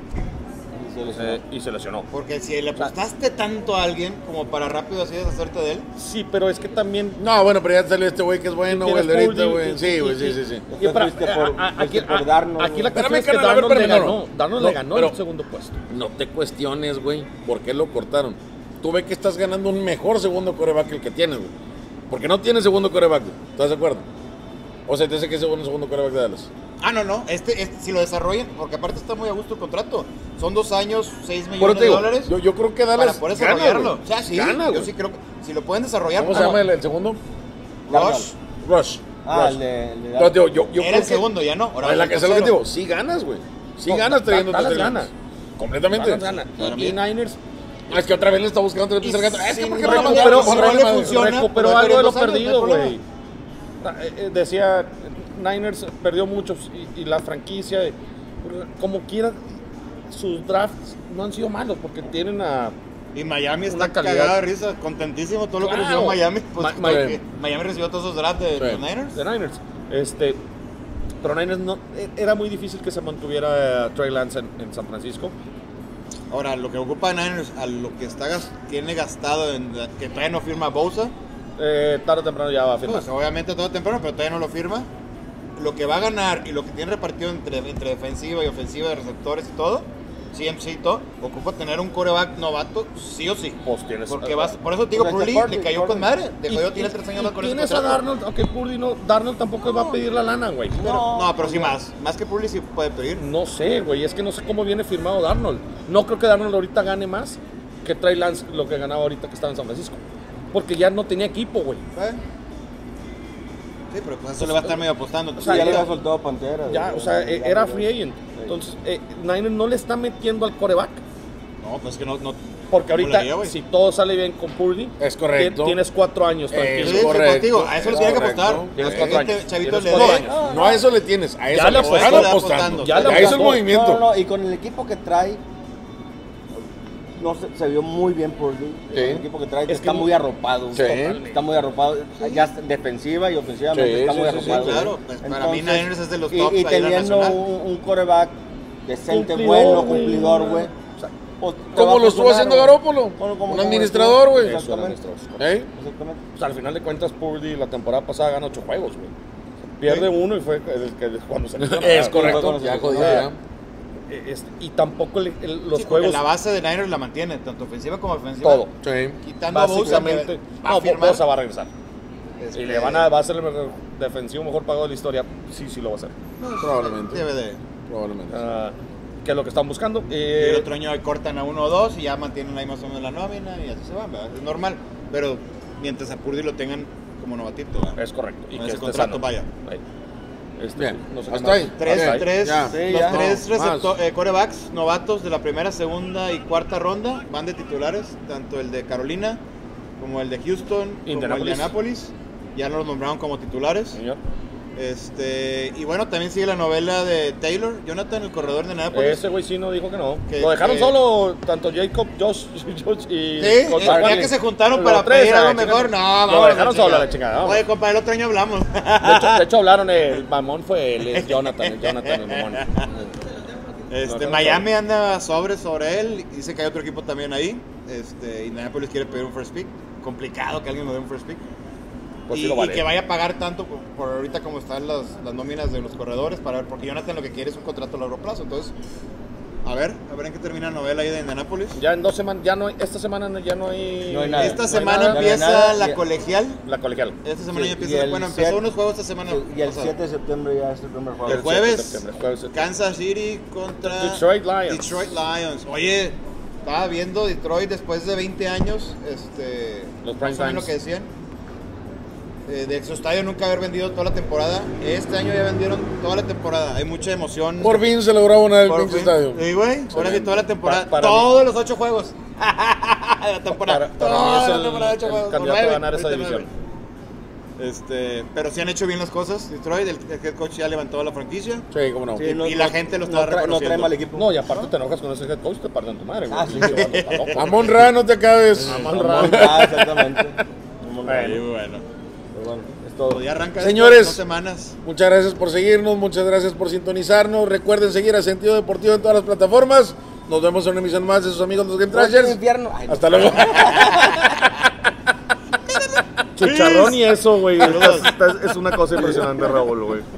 Y se lesionó. y se lesionó. Porque si le apostaste tanto a alguien como para rápido así deshacerte de él, Sí, pero es que también... No, bueno, pero ya salió este güey que es bueno, güey, el de ahorita, Tienes güey. Purdy Sí, güey, y- sí, sí, sí. y para- Fuiste por- aquí, fuiste por Darnold, aquí la Espérame, cuestión es que carnal, a ver, Darnold le espérame, ganó, Darnold no, le ganó pero- el segundo puesto. No te cuestiones, güey, por qué lo cortaron. Tú ves que estás ganando un mejor segundo coreback que el que tienes, güey. Porque no tienes segundo coreback, güey. ¿Estás de acuerdo? O sea, te dice que es el segundo coreback de Dallas. no, este si lo desarrollan, porque aparte está muy a gusto el contrato. Son 2 años, 6 Por millones eso te de digo, dólares. yo creo que Para Dallas poder gana, desarrollarlo. güey. O sea, sí, Gana, yo güey. sí creo que si lo pueden desarrollar. ¿Cómo se llama el segundo? Rush. Rush. Ah, Rush. el de Entonces, Dallas. digo, yo Era creo el que- segundo, ya no. Ahora Es la es que el es lo que te tercero. digo. Sí ganas, güey. Sí No, ganas trayendo Dallas Trey gana. Lance. Completamente. Dallas gana. Para Y mí. Niners Es que otra vez le está buscando otro Y tercer gato. Es si que porque no, no ya, pero si no le funciona, recuperó pues, algo de lo 2 años, no hay perdido, problema. güey. Decía, Niners perdió muchos y la franquicia, como quiera, sus drafts no han sido malos porque tienen a... Y Miami está Una calidad. cagada de risa, contentísimo todo lo que Claro. recibió Miami. Pues, Ma- porque Miami recibió todos esos drafts de Sí. los Niners. de Niners. Pero Niners no, era muy difícil que se mantuviera Trey Lance en San Francisco. Ahora, lo que ocupa Niners, a lo que tiene gastado, que todavía no firma Bosa, Tarde o temprano ya va a firmar. pues obviamente todo temprano, pero todavía no lo firma. lo que va a ganar y lo que tiene repartido entre defensiva y ofensiva de receptores y todo, CMC y todo, ocupa tener un quarterback novato, sí o sí. Pues tienes, Porque por eso te digo, Purdy le cayó con madre. Tiene 3 años más con ese tienes a contrato. Darnold, aunque Purdy no, Darnold tampoco va a pedir la lana, güey. No, pero sí más. Más que Purdy sí puede pedir. No sé, güey, es que no sé cómo viene firmado Darnold. No creo que Darnold ahorita gane más que Trey Lance, lo que ganaba ahorita que estaba en San Francisco. Porque ya no tenía equipo, güey. Sí, pero pues eso le va a estar medio apostando. O sea, ya le ya- había soltado a Pantera. Ya, o sea, era free agent. Entonces, Niners no le está metiendo al coreback. No, pues es que no. Porque ¿Cómo le ahorita, haría, güey? si todo sale bien con Purdy, Es correcto. tienes 4 años tranquilo. Sí, sí, correcto, contigo, a eso le tiene que correcto. apostar. Tienes A 4 este años. Chavito Tienes le 4 dé. años. No a eso le tienes, a eso Ya le le están apostó. apostando. Ya le Ya hizo el apostó. movimiento. No, y con el equipo que trae, no se vio muy bien Purdy. Sí. El equipo que trae Es está que muy arropado. Sí. Está muy arropado. Ya defensiva y ofensivamente Sí, está muy sí, sí, arropado. claro. Pues para mí Niners es de los tops y ahí en la teniendo nacional. un quarterback decente, Cumplidor, bueno, güey. cumplidor, güey. Pues, te va Como a lo estuvo funcionar, haciendo güey. Garoppolo. Como Un administrador, güey. estuvo, Eso era Exactamente. nuestro- ¿Eh? Exactamente. O sea, al final de cuentas, Purdy la temporada pasada gana 8 juegos, güey. Pierde uno y fue cuando se Es correcto, Cuando ya se- jodido o sea, ya. Y tampoco los Sí, porque juegos. la base de Niners la mantiene, tanto ofensiva como defensiva. Todo. Sí. Quitando a Bosa, Básicamente. que va a No, firmar. Bosa va a regresar. Este, Y le va a ser el mejor defensivo mejor pagado de la historia. Sí, sí lo va a hacer. Probablemente. Debe de. Probablemente. Que es lo que están buscando. Y el otro año cortan a 1 o 2 y ya mantienen ahí más o menos la nómina y así se van, ¿verdad? Es normal. Pero mientras a Purdy lo tengan como novatito, ¿verdad? Es correcto. Y Con que ese esté contrato, sano. vaya. Ahí. Bien. no sé qué Hasta más. ahí. Tres, Ok, tres, ya. Sí, los ya. tres Más. quarterbacks novatos de la primera, segunda y cuarta ronda van de titulares, tanto el de Carolina como el de Houston, como el de Indianapolis. Indianapolis. Ya los nombraron como titulares. Señor. Y bueno, también sigue la novela de Taylor, Jonathan, el corredor de Indianapolis. Ese güey sí no dijo que no. Que- Lo dejaron que- solo tanto Jacob, Josh y Sí, Coach ya Barkley. que se juntaron Los para tres, pedir a la algo mejor, chingada. no, Lo vamos dejaron solo a la chingada. vamos. Oye, compa, el otro año hablamos. De hecho hablaron, el mamón fue él, es Jonathan, el mamón. Miami anda sobre él, dice que hay otro equipo también ahí. Indianapolis quiere pedir un first pick. Complicado que alguien lo dé un first pick. Pues y, sí lo vale. y que vaya a pagar tanto por ahorita como están las nóminas de los corredores para ver, porque Jonathan lo que quiere es un contrato a largo plazo. Entonces, a ver en qué termina la novela ahí de Indianapolis. Ya en 2 semanas, ya no hay, esta semana ya no hay. No hay nada. Esta No hay semana nada. no hay empieza nada. la Y- colegial. La colegial. Esta semana Sí, ya y empieza. el Bueno, empezó 7 unos juegos esta semana. Y el pasada. 7 de septiembre ya es el primer juego. El jueves, Jueves. Kansas City contra Detroit Lions. Detroit Lions. Oye, estaba viendo Detroit después de 20 años, Los más o menos lo que decían. De su estadio nunca haber vendido toda la temporada. Este año ya vendieron toda la temporada. Hay mucha emoción. Por fin se logró abonar el Por pinche fin. estadio. Sí, güey. Ahora sí, toda la temporada. Para todos los 8 juegos. de la temporada. Para mí Toda es la el temporada de 8 juegos. candidato a Nueve, ganar esa ahorita división. 9. Pero sí han hecho bien las cosas. Detroit, el head coach ya levantó la franquicia. Sí, cómo no. Sí, Y la gente lo está no trae reconociendo. mal equipo. No, y aparte te enojas con ese head coach, te parten tu madre, güey. Ah, sí. Está loco. Amon Ra, no te acabes. Exactamente. Muy bueno. Pero bueno, es todo. Ya arranca Señores. esto, 2 semanas. Muchas gracias por seguirnos, muchas gracias por sintonizarnos. Recuerden seguir a Sentido Deportivo en todas las plataformas. Nos vemos en una emisión más de sus amigos los Game Voy al Trashers. infierno. Ay, no. Hasta luego. Chicharrón y eso, güey. Es una cosa impresionante, Raúl, güey.